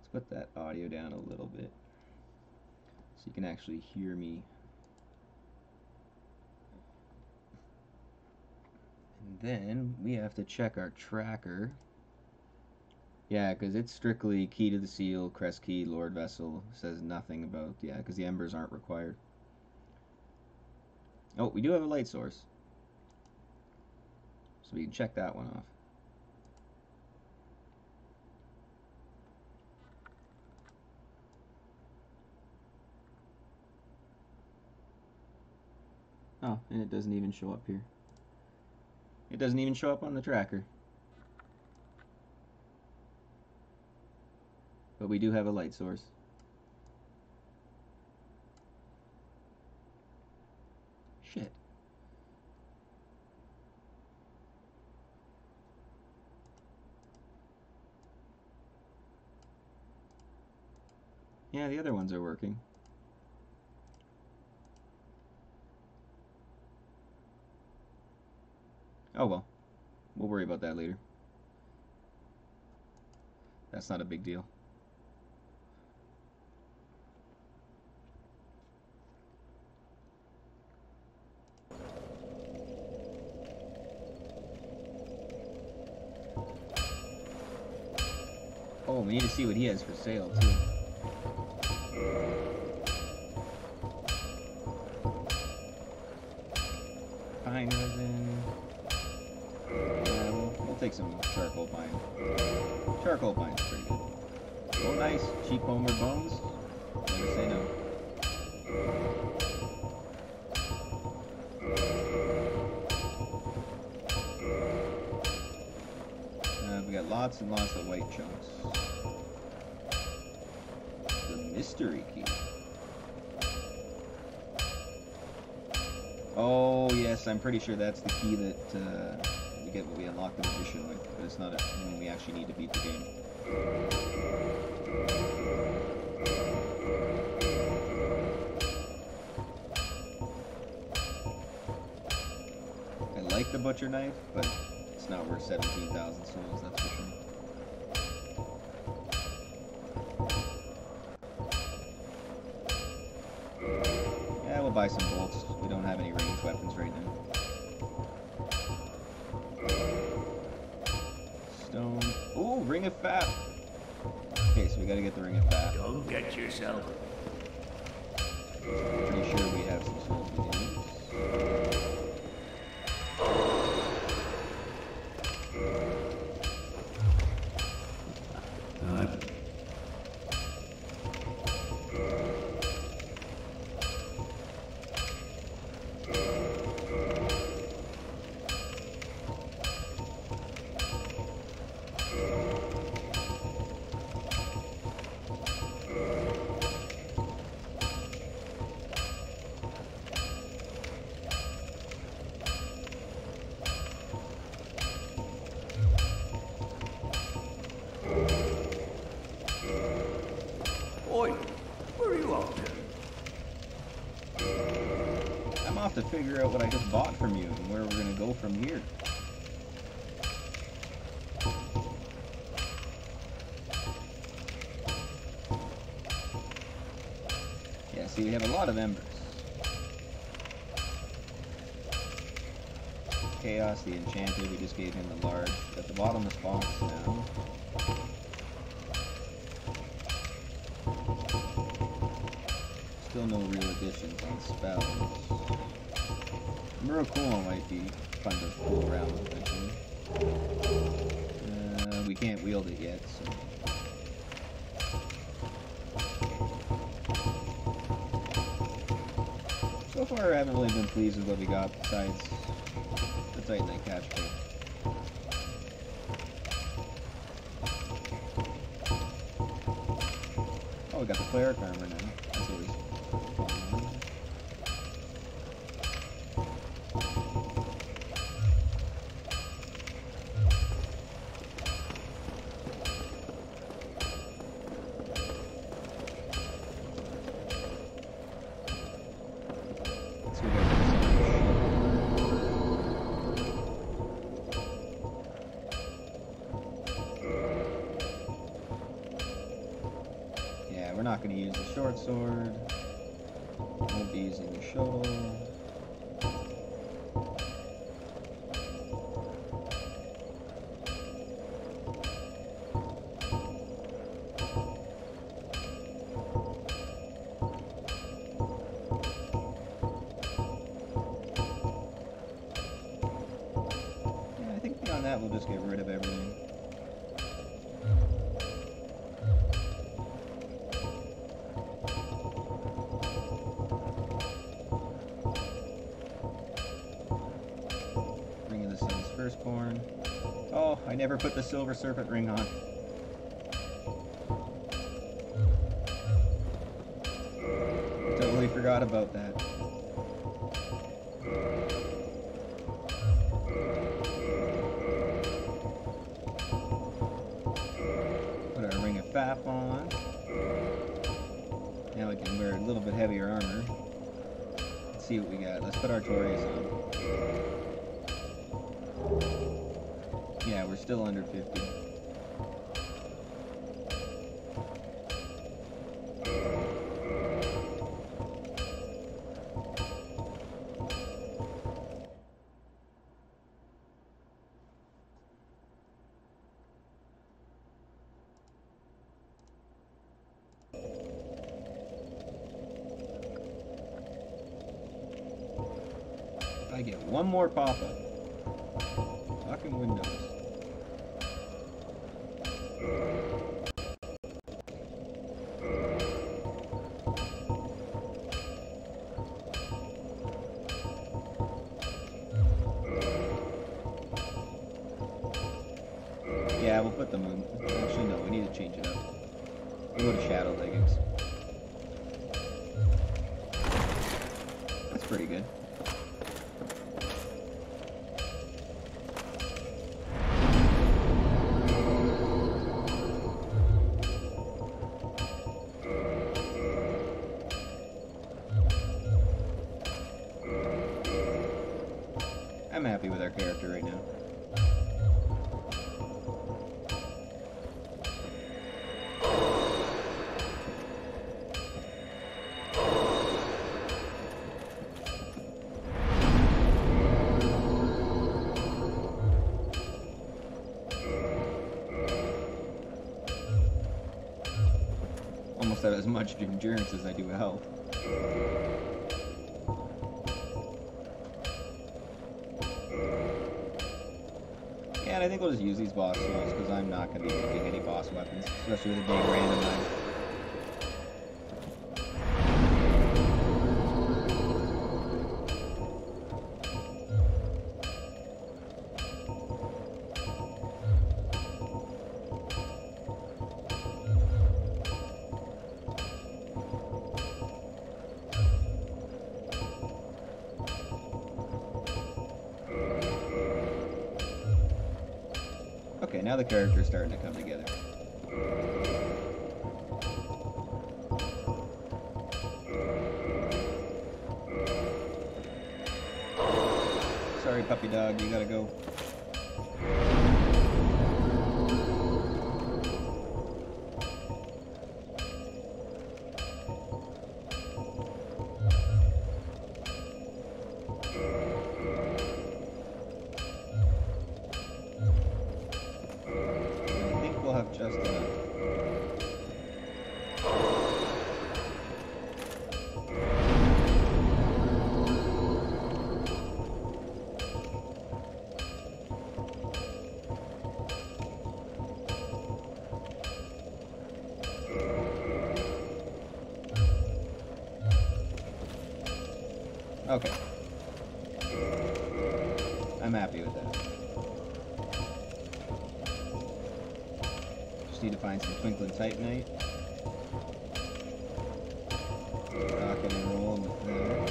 put that audio down a little bit so you can actually hear me. And then we have to check our tracker. Yeah, because it's strictly key to the seal, crest key, Lord Vessel. Says nothing about, yeah, because the embers aren't required. Oh, we do have a light source, so we can check that one off. Oh, and it doesn't even show up here. It doesn't even show up on the tracker. But we do have a light source. Shit. Yeah, the other ones are working. Oh well. We'll worry about that later. That's not a big deal. Oh, we need to see what he has for sale, too. Pine resin. Yeah, we'll, we'll take some charcoal pine. Charcoal pine's pretty good. Oh, nice. Cheap Homer bones. Never say no. Uh, we got lots and lots of white chunks. The mystery key. Oh, yes, I'm pretty sure that's the key that uh, we get when we unlock the magician with, but it's not a, when we actually need to beat the game. I like the butcher knife, but it's not worth seventeen thousand souls, that's for sure. Yeah, we'll buy some bolts. We don't have any ranged weapons right now. Stone. Ooh, Ring of Fat. Okay, so we gotta get the Ring of Fat. Don't get yourself. Pretty sure we have some souls we can use. Uh, Oi, where are you off to? I'm off to figure out what I just bought from you and where we're gonna go from here. Yeah, see, we have a lot of embers. Chaos, the Enchanted, we just gave him the large. At the bottomless box now. Still no real additions on spells. Murakumo might be fun to fool around with eventually. Uh, we can't wield it yet, so. So far I haven't really been pleased with what we got besides the Titanite catch plate. Oh, we got the cleric armor now. That's always fun. Let's go get this. not going to use the short sword. Won't be using the shuttle. Yeah, I think beyond that we'll just get rid of everything. Firstborn. Oh, I never put the silver serpent ring on. Totally forgot about that. Put our ring of Fap on. Now we can wear a little bit heavier armor. Let's see what we got. Let's put our Taurius on. Yeah, we're still under fifty. I get one more pop-up. Fucking Windows. Yeah, we'll put them on. Actually, no, we need to change it up. We'll go to Shadow Leggings. That's pretty good. I'm happy with our character right now. Almost have as much endurance as I do health. Yeah, and I think we'll just use these boss souls because I'm not going to be making any boss weapons, especially with it being randomized. Okay, now the character's starting to come together. Sorry, puppy dog, you gotta go. Have just enough. Okay. I'm happy with that. Need to find some Twinkling Titanite. Rocket and roll with that.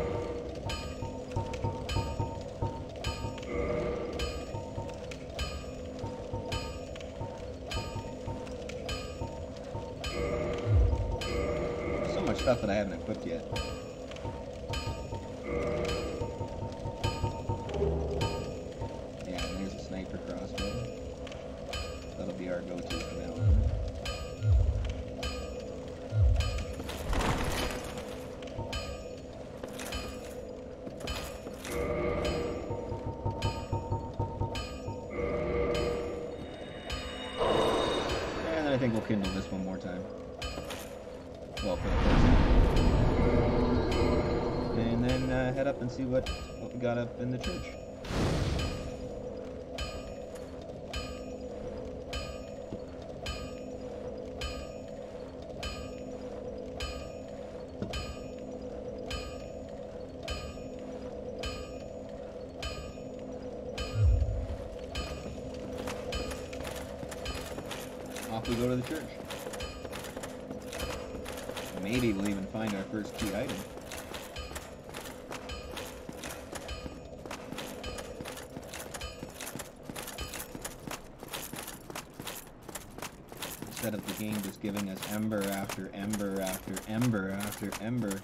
There's so much stuff that I haven't equipped yet. Yeah, and there's a sniper crossbow. That'll be our go-to from now on. I think we'll kindle this one more time. Well, for the first time. And then uh, head up and see what, what we got up in the church. Off we go to the church. Maybe we'll even find our first key item. Instead of the game just giving us ember after ember after ember after ember.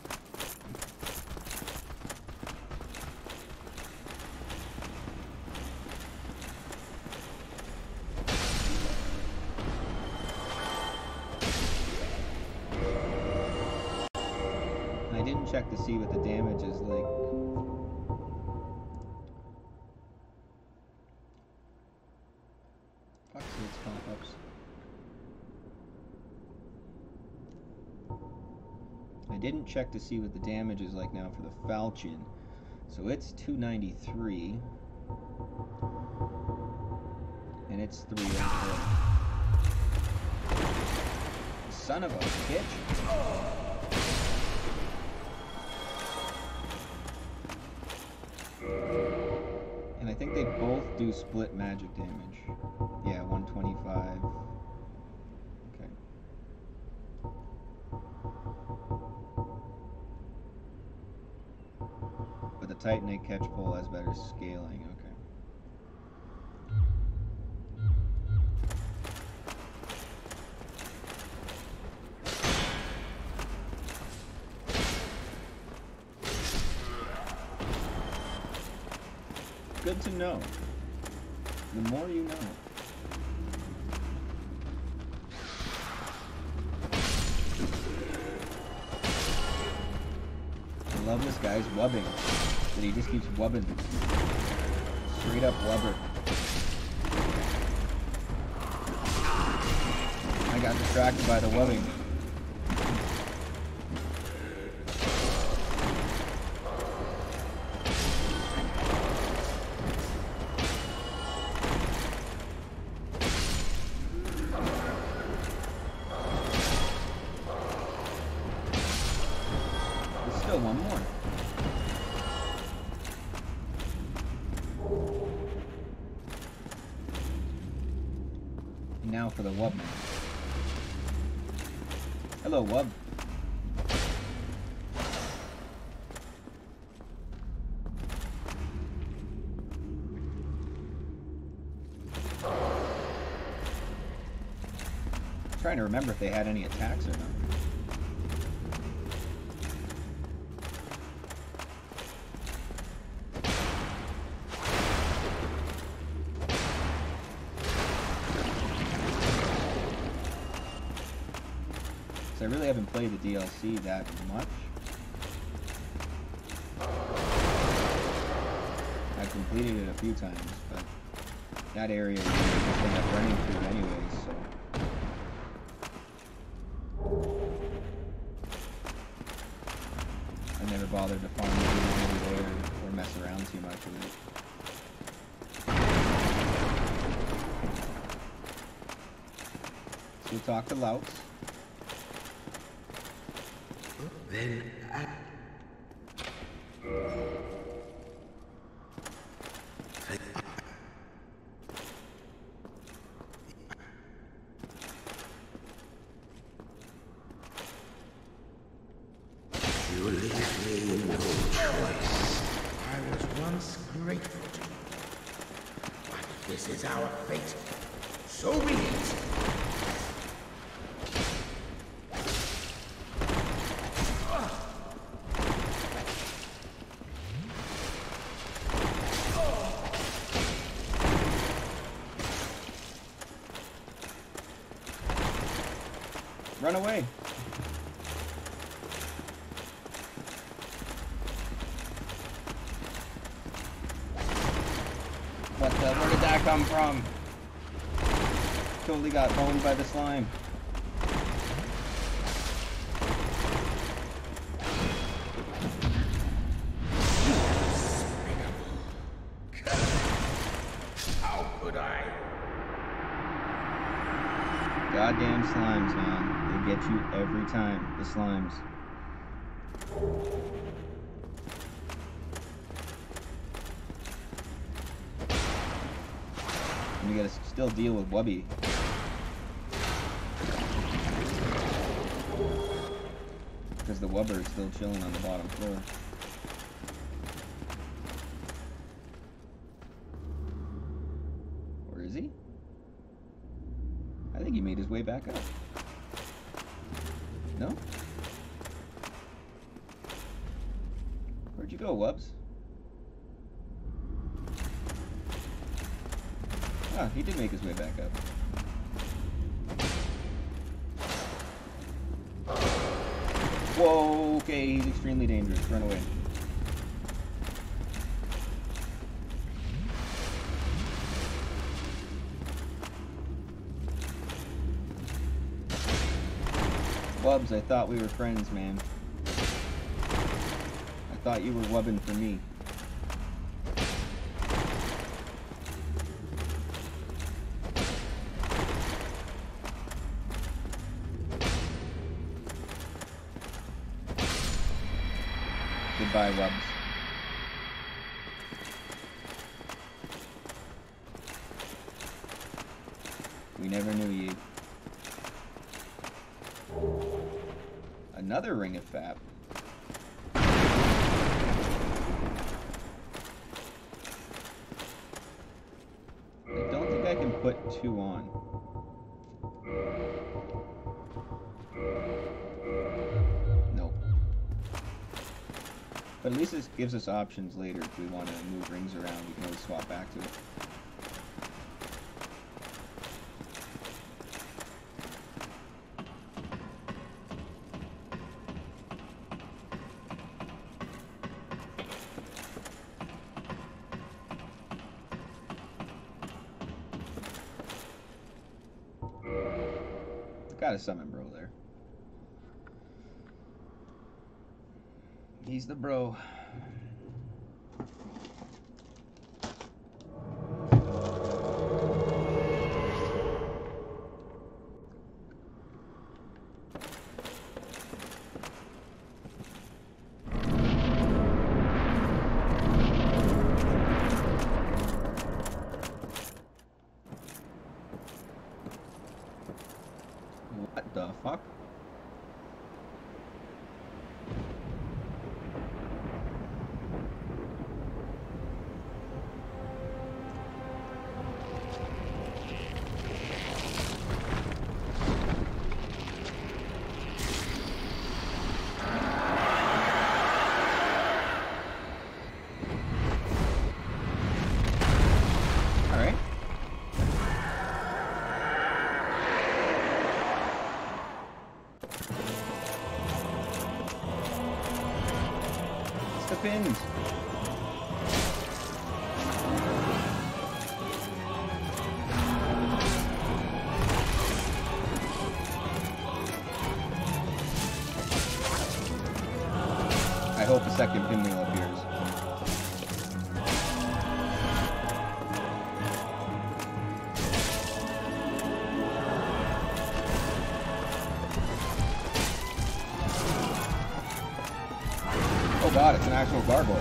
Check to see what the damage is like. Fuck its pop-ups. I didn't check to see what the damage is like now for the falchion. So it's two ninety-three. And it's three oh four. Son of a bitch. And I think they both do split magic damage. Yeah, one twenty-five. Okay. But the Titanite catch pull has better scaling. Okay. Good to know. The more you know. I love this guy's wubbing. That he just keeps wubbing. Straight up wubber. I got distracted by the wubbing. One more. And now for the wub man. Hello, wub. I'm trying to remember if they had any attacks or not. I really haven't played the D L C that much. I've completed it a few times, but that area you just end up running through anyways, so. I never bothered to farm it over there or mess around too much with it. So we talked to Louts. Then I... You leave me no choice. I was once grateful to you. But this is our fate. So be it. Run away. What the? Where did that come from? totally got boned by the slime. How could I? Goddamn slimes, man. They get you every time. The slimes. And you gotta still deal with Wubby. Because the Wubber is still chilling on the bottom floor. Or is he? I think he made his way back up. No? Where'd you go, Wubs? Ah, he did make his way back up. Whoa, okay, he's extremely dangerous. Run away. Wubs, I thought we were friends, man. I thought you were wubbing for me. Goodbye, Wubs. We never knew you. Another ring of fap. I don't think I can put two on. Nope. But at least this gives us options later if we want to move rings around. We can always swap back to it. Got a summon bro there. He's the bro. What the fuck? Pins. I hope a second pinwheel appears. Oh god, it's an actual gargoyle.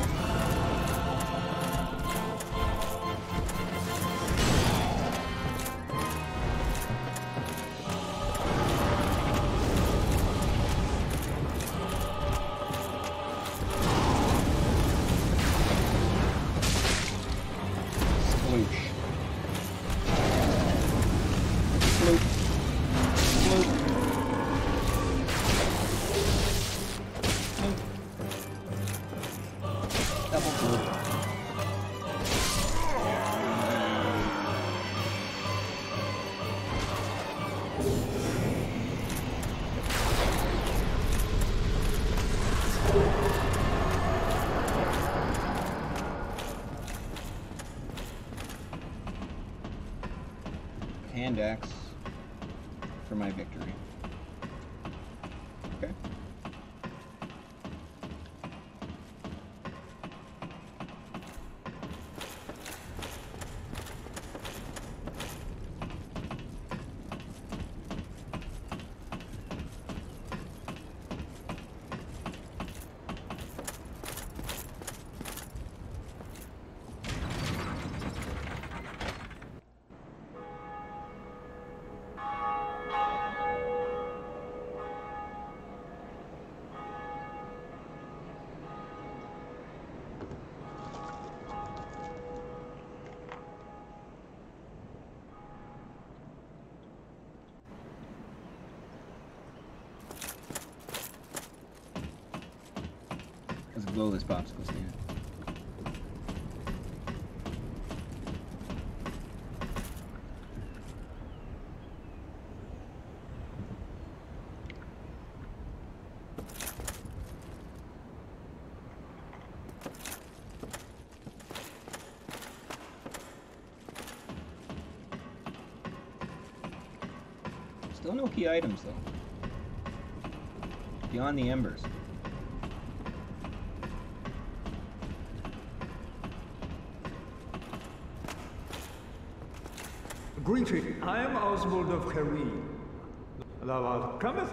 Sploosh. Sploop. Sploop. Double bloop. Hand axe. for my victory. Okay. Let's blow this popsicle stand. Still no key items though. Beyond the embers. Greeting, I am Oswald of Kareem. Thou art cometh.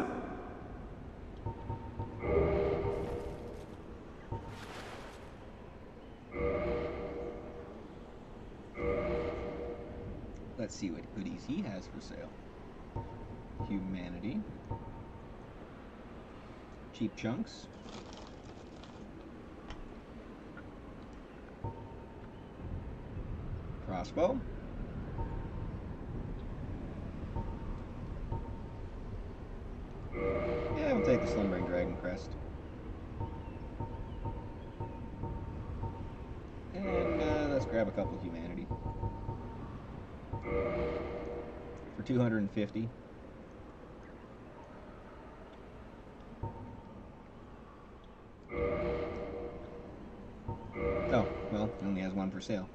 Let's see what goodies he has for sale. Humanity. Cheap chunks. Crossbow. Yeah, we'll take the Slumbering Dragon Crest. And uh, let's grab a couple humanity. For two hundred fifty. Oh, well, he only has one for sale.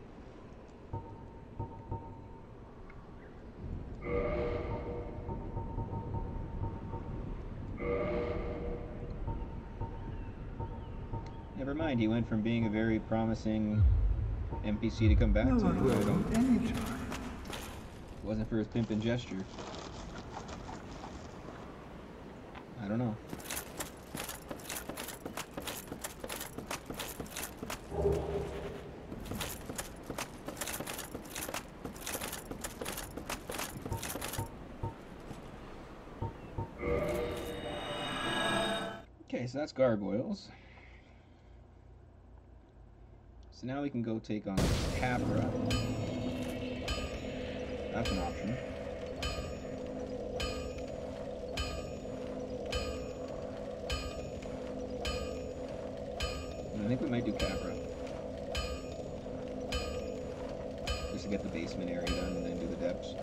Never mind, he went from being a very promising N P C to come back to. Not I welcome don't- anytime. It wasn't for his pimpin' gesture. I don't know. Okay, so that's gargoyles. So now we can go take on Capra. That's an option. And I think we might do Capra. Just to get the basement area done and then do the depths.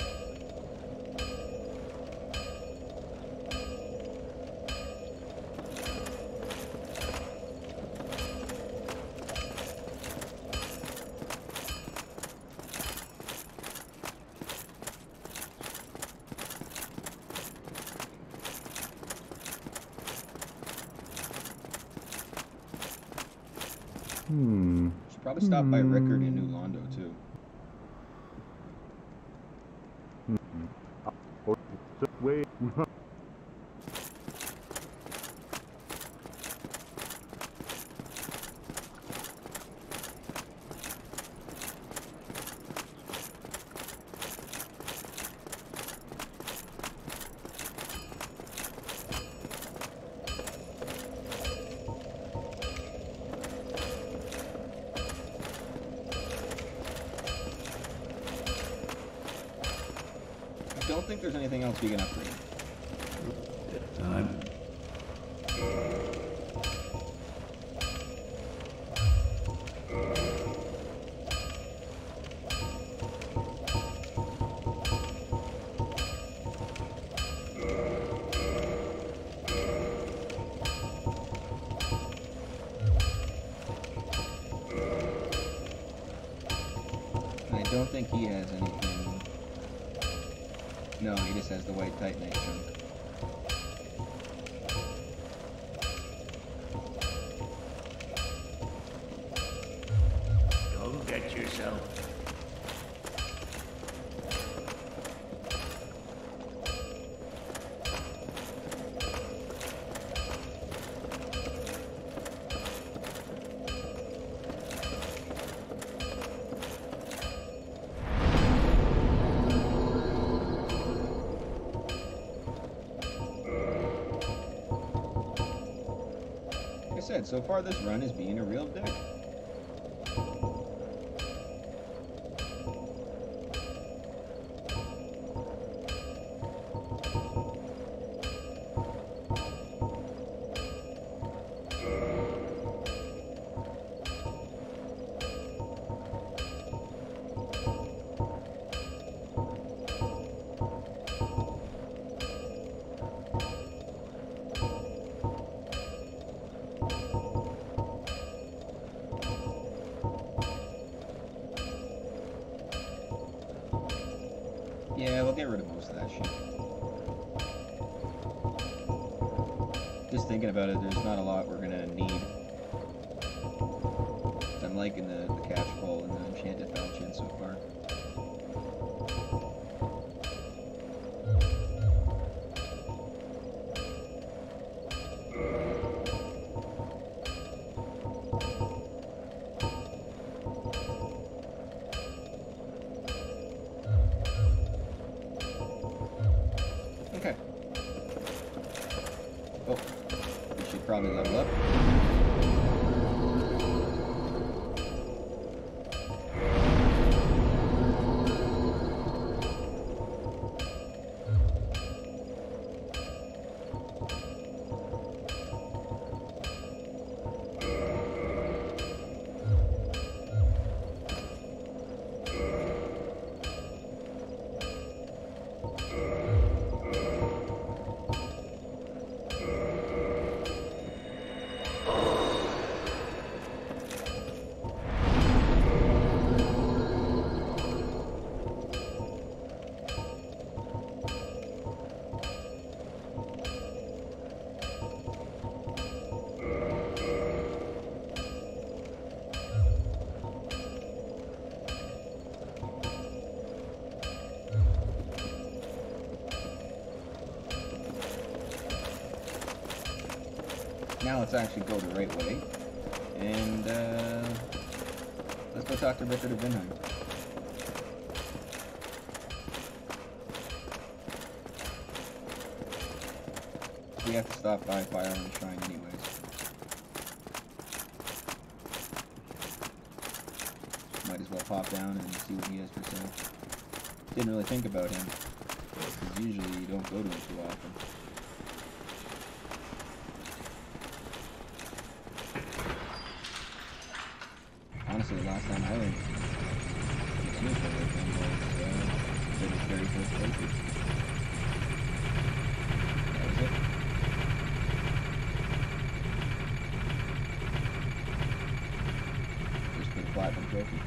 Hmm. Should probably stop by Rickard in New Londo too. Or wait. I don't think there's anything else we can upgrade. Time. I don't think he has anything No, he just has the white Titanite chunk. Go get yourself. Like I said, so far this run is being a real dick. Yeah, we'll get rid of most of that shit. Just thinking about it, there's not a lot we're gonna need. I'm liking the, the catch pole and the enchanted falchion so far. Okay. Oh, we should probably level up. Now let's actually go the right way, and uh, let's go talk to Richard of Vinheim. We have to stop by Fire Island Shrine anyways. Might as well pop down and see what he has for sale. Didn't really think about him, because usually you don't go to him too often. Honestly, the last time I went to Snoop for this thing was uh, the very first playthrough. That was it. Just for the platinum trophy.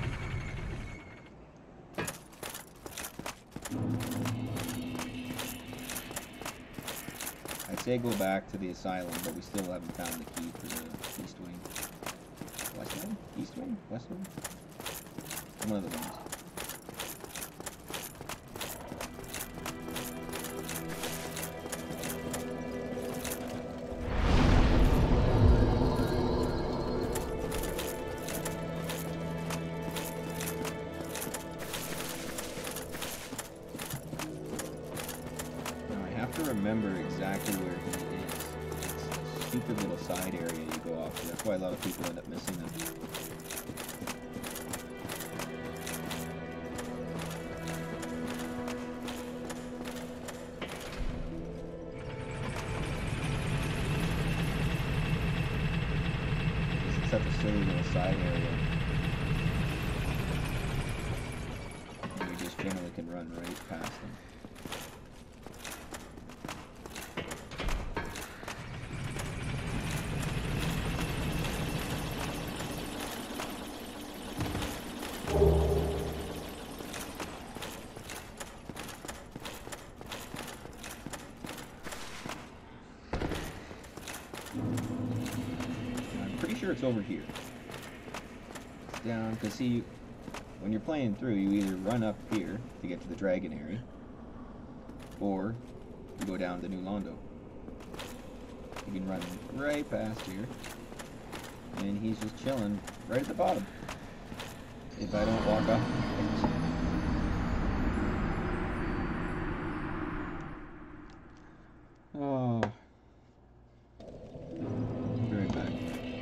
I'd say go back to the asylum, but we still haven't found the key for the East Wing. West Wing? East Wing? West Wing? One of the ones. Now I have to remember exactly where he is. It's a stupid little side area you go off to. That's why a lot of people end up missing them. This is such a silly little side area. And we just generally can run right past them. sure it's over here. Down, because see, when you're playing through, you either run up here to get to the dragon area, or you go down to New Londo. You can run right past here, and he's just chilling right at the bottom. If I don't walk off. Oh. Be right back.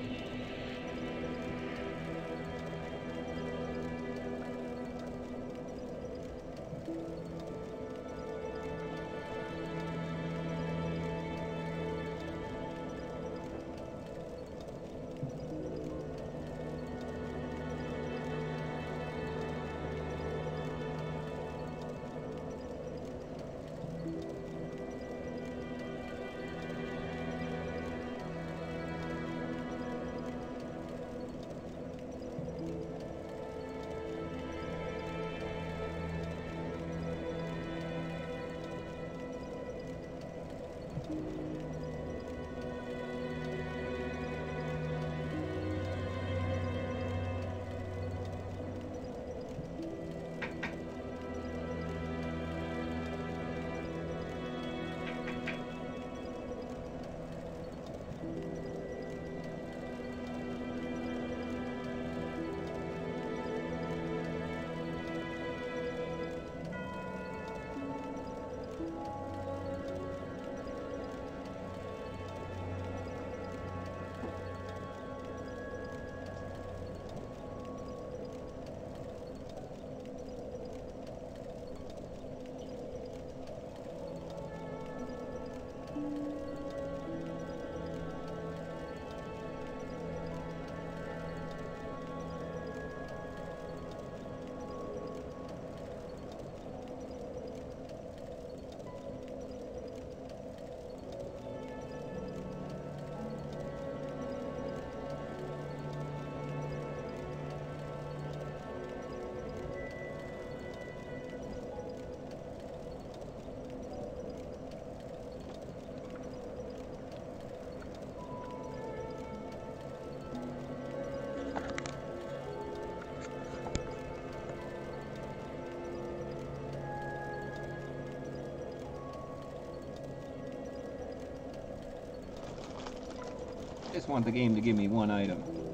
Just want the game to give me one item.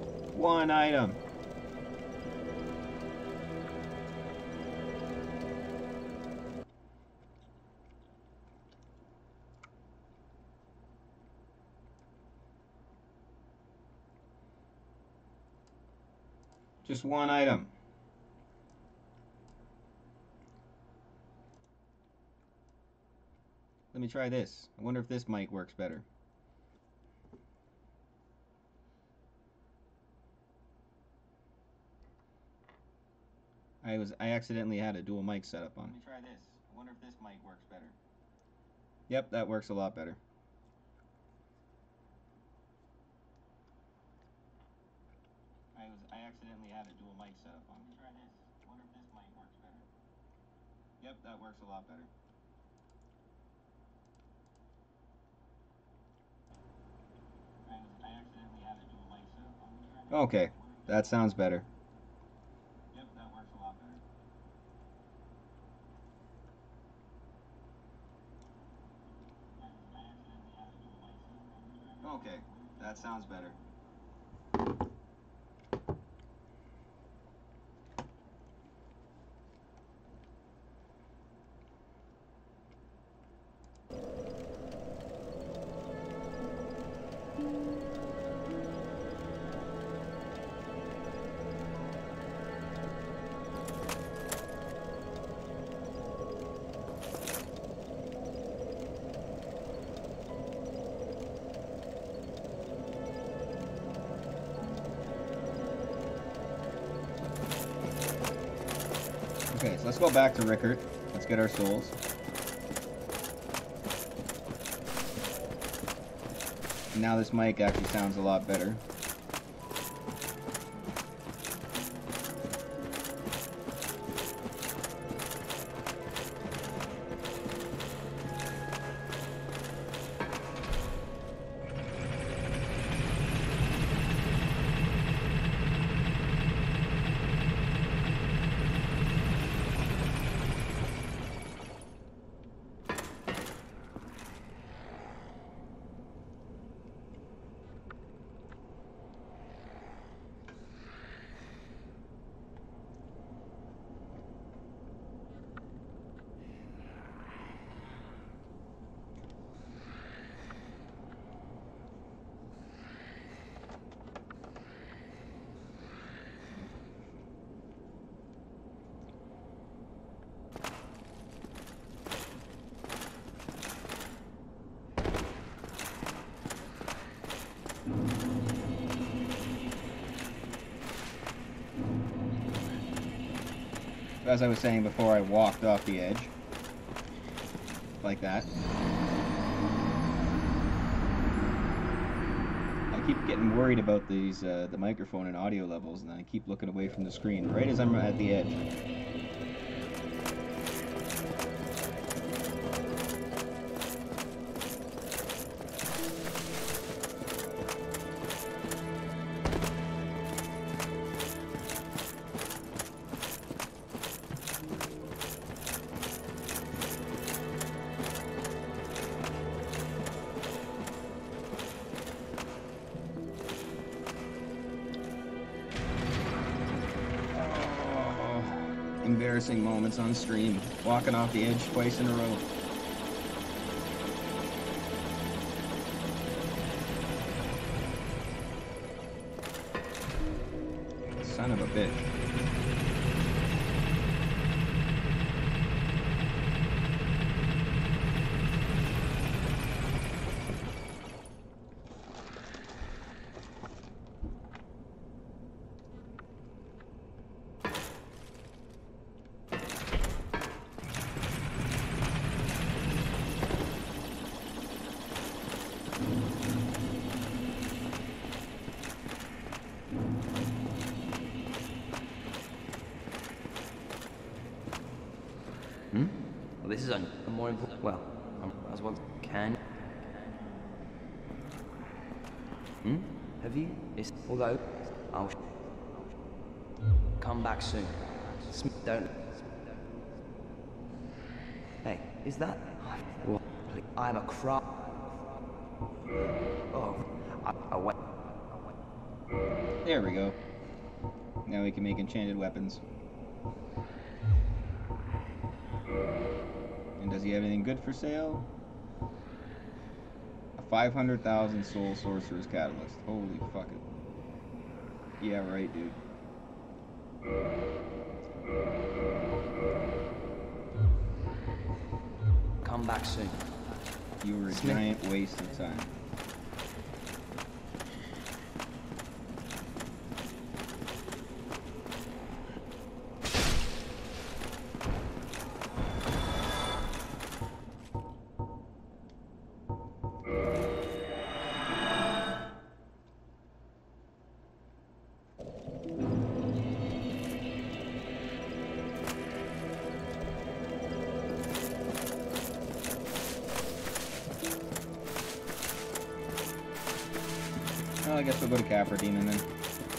One item! Just one item. Let me try this. I wonder if this mic works better. I was I accidentally had a dual mic set up on. Let me try this. I wonder if this mic works better. Yep, that works a lot better. I was I accidentally had a dual mic set up on. Let me try this. I wonder if this mic works better. Yep, that works a lot better. I was I accidentally had a dual mic set up on. Okay, that sounds better. Okay, that sounds better. Okay, so let's go back to Rickert. Let's get our souls. Now this mic actually sounds a lot better. as I was saying before, I walked off the edge. Like that. I keep getting worried about these, uh, the microphone and audio levels, and then I keep looking away from the screen, right as I'm at the edge. Embarrassing moments on stream. Walking off the edge twice in a row. Son of a bitch. Well, this is a more important. Well, um, as well can. Hmm? Have you? It's although I'll come back soon. Sm don't. Hey, is that? Well, I'm a crop. Oh, I, I went. There we go. Now we can make enchanted weapons. And does he have anything good for sale? A five hundred thousand soul sorcerer's catalyst. Holy fuck it. Yeah, right, dude. Come back soon. You were a Smith. giant waste of time. Well, I guess we'll go to Capra Demon then.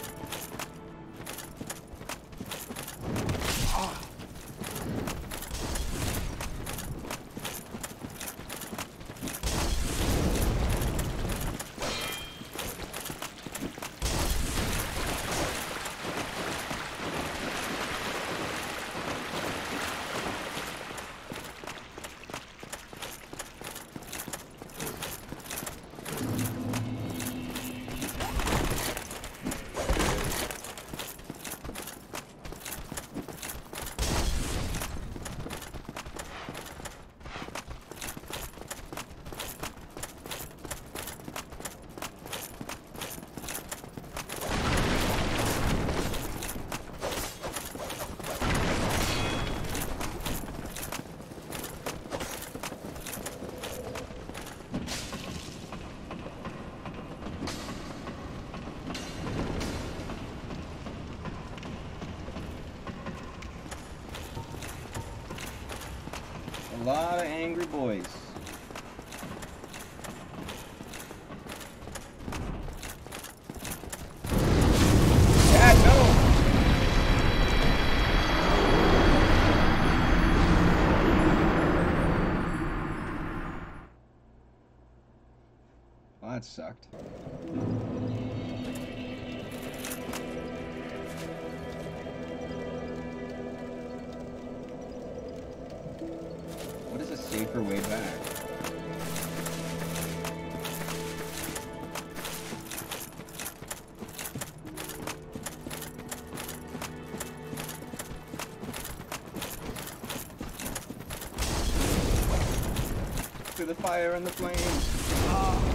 A lot of angry boys. Dad, no! Well, that sucked. What is a safer way back? Through the fire and the flames. Ah.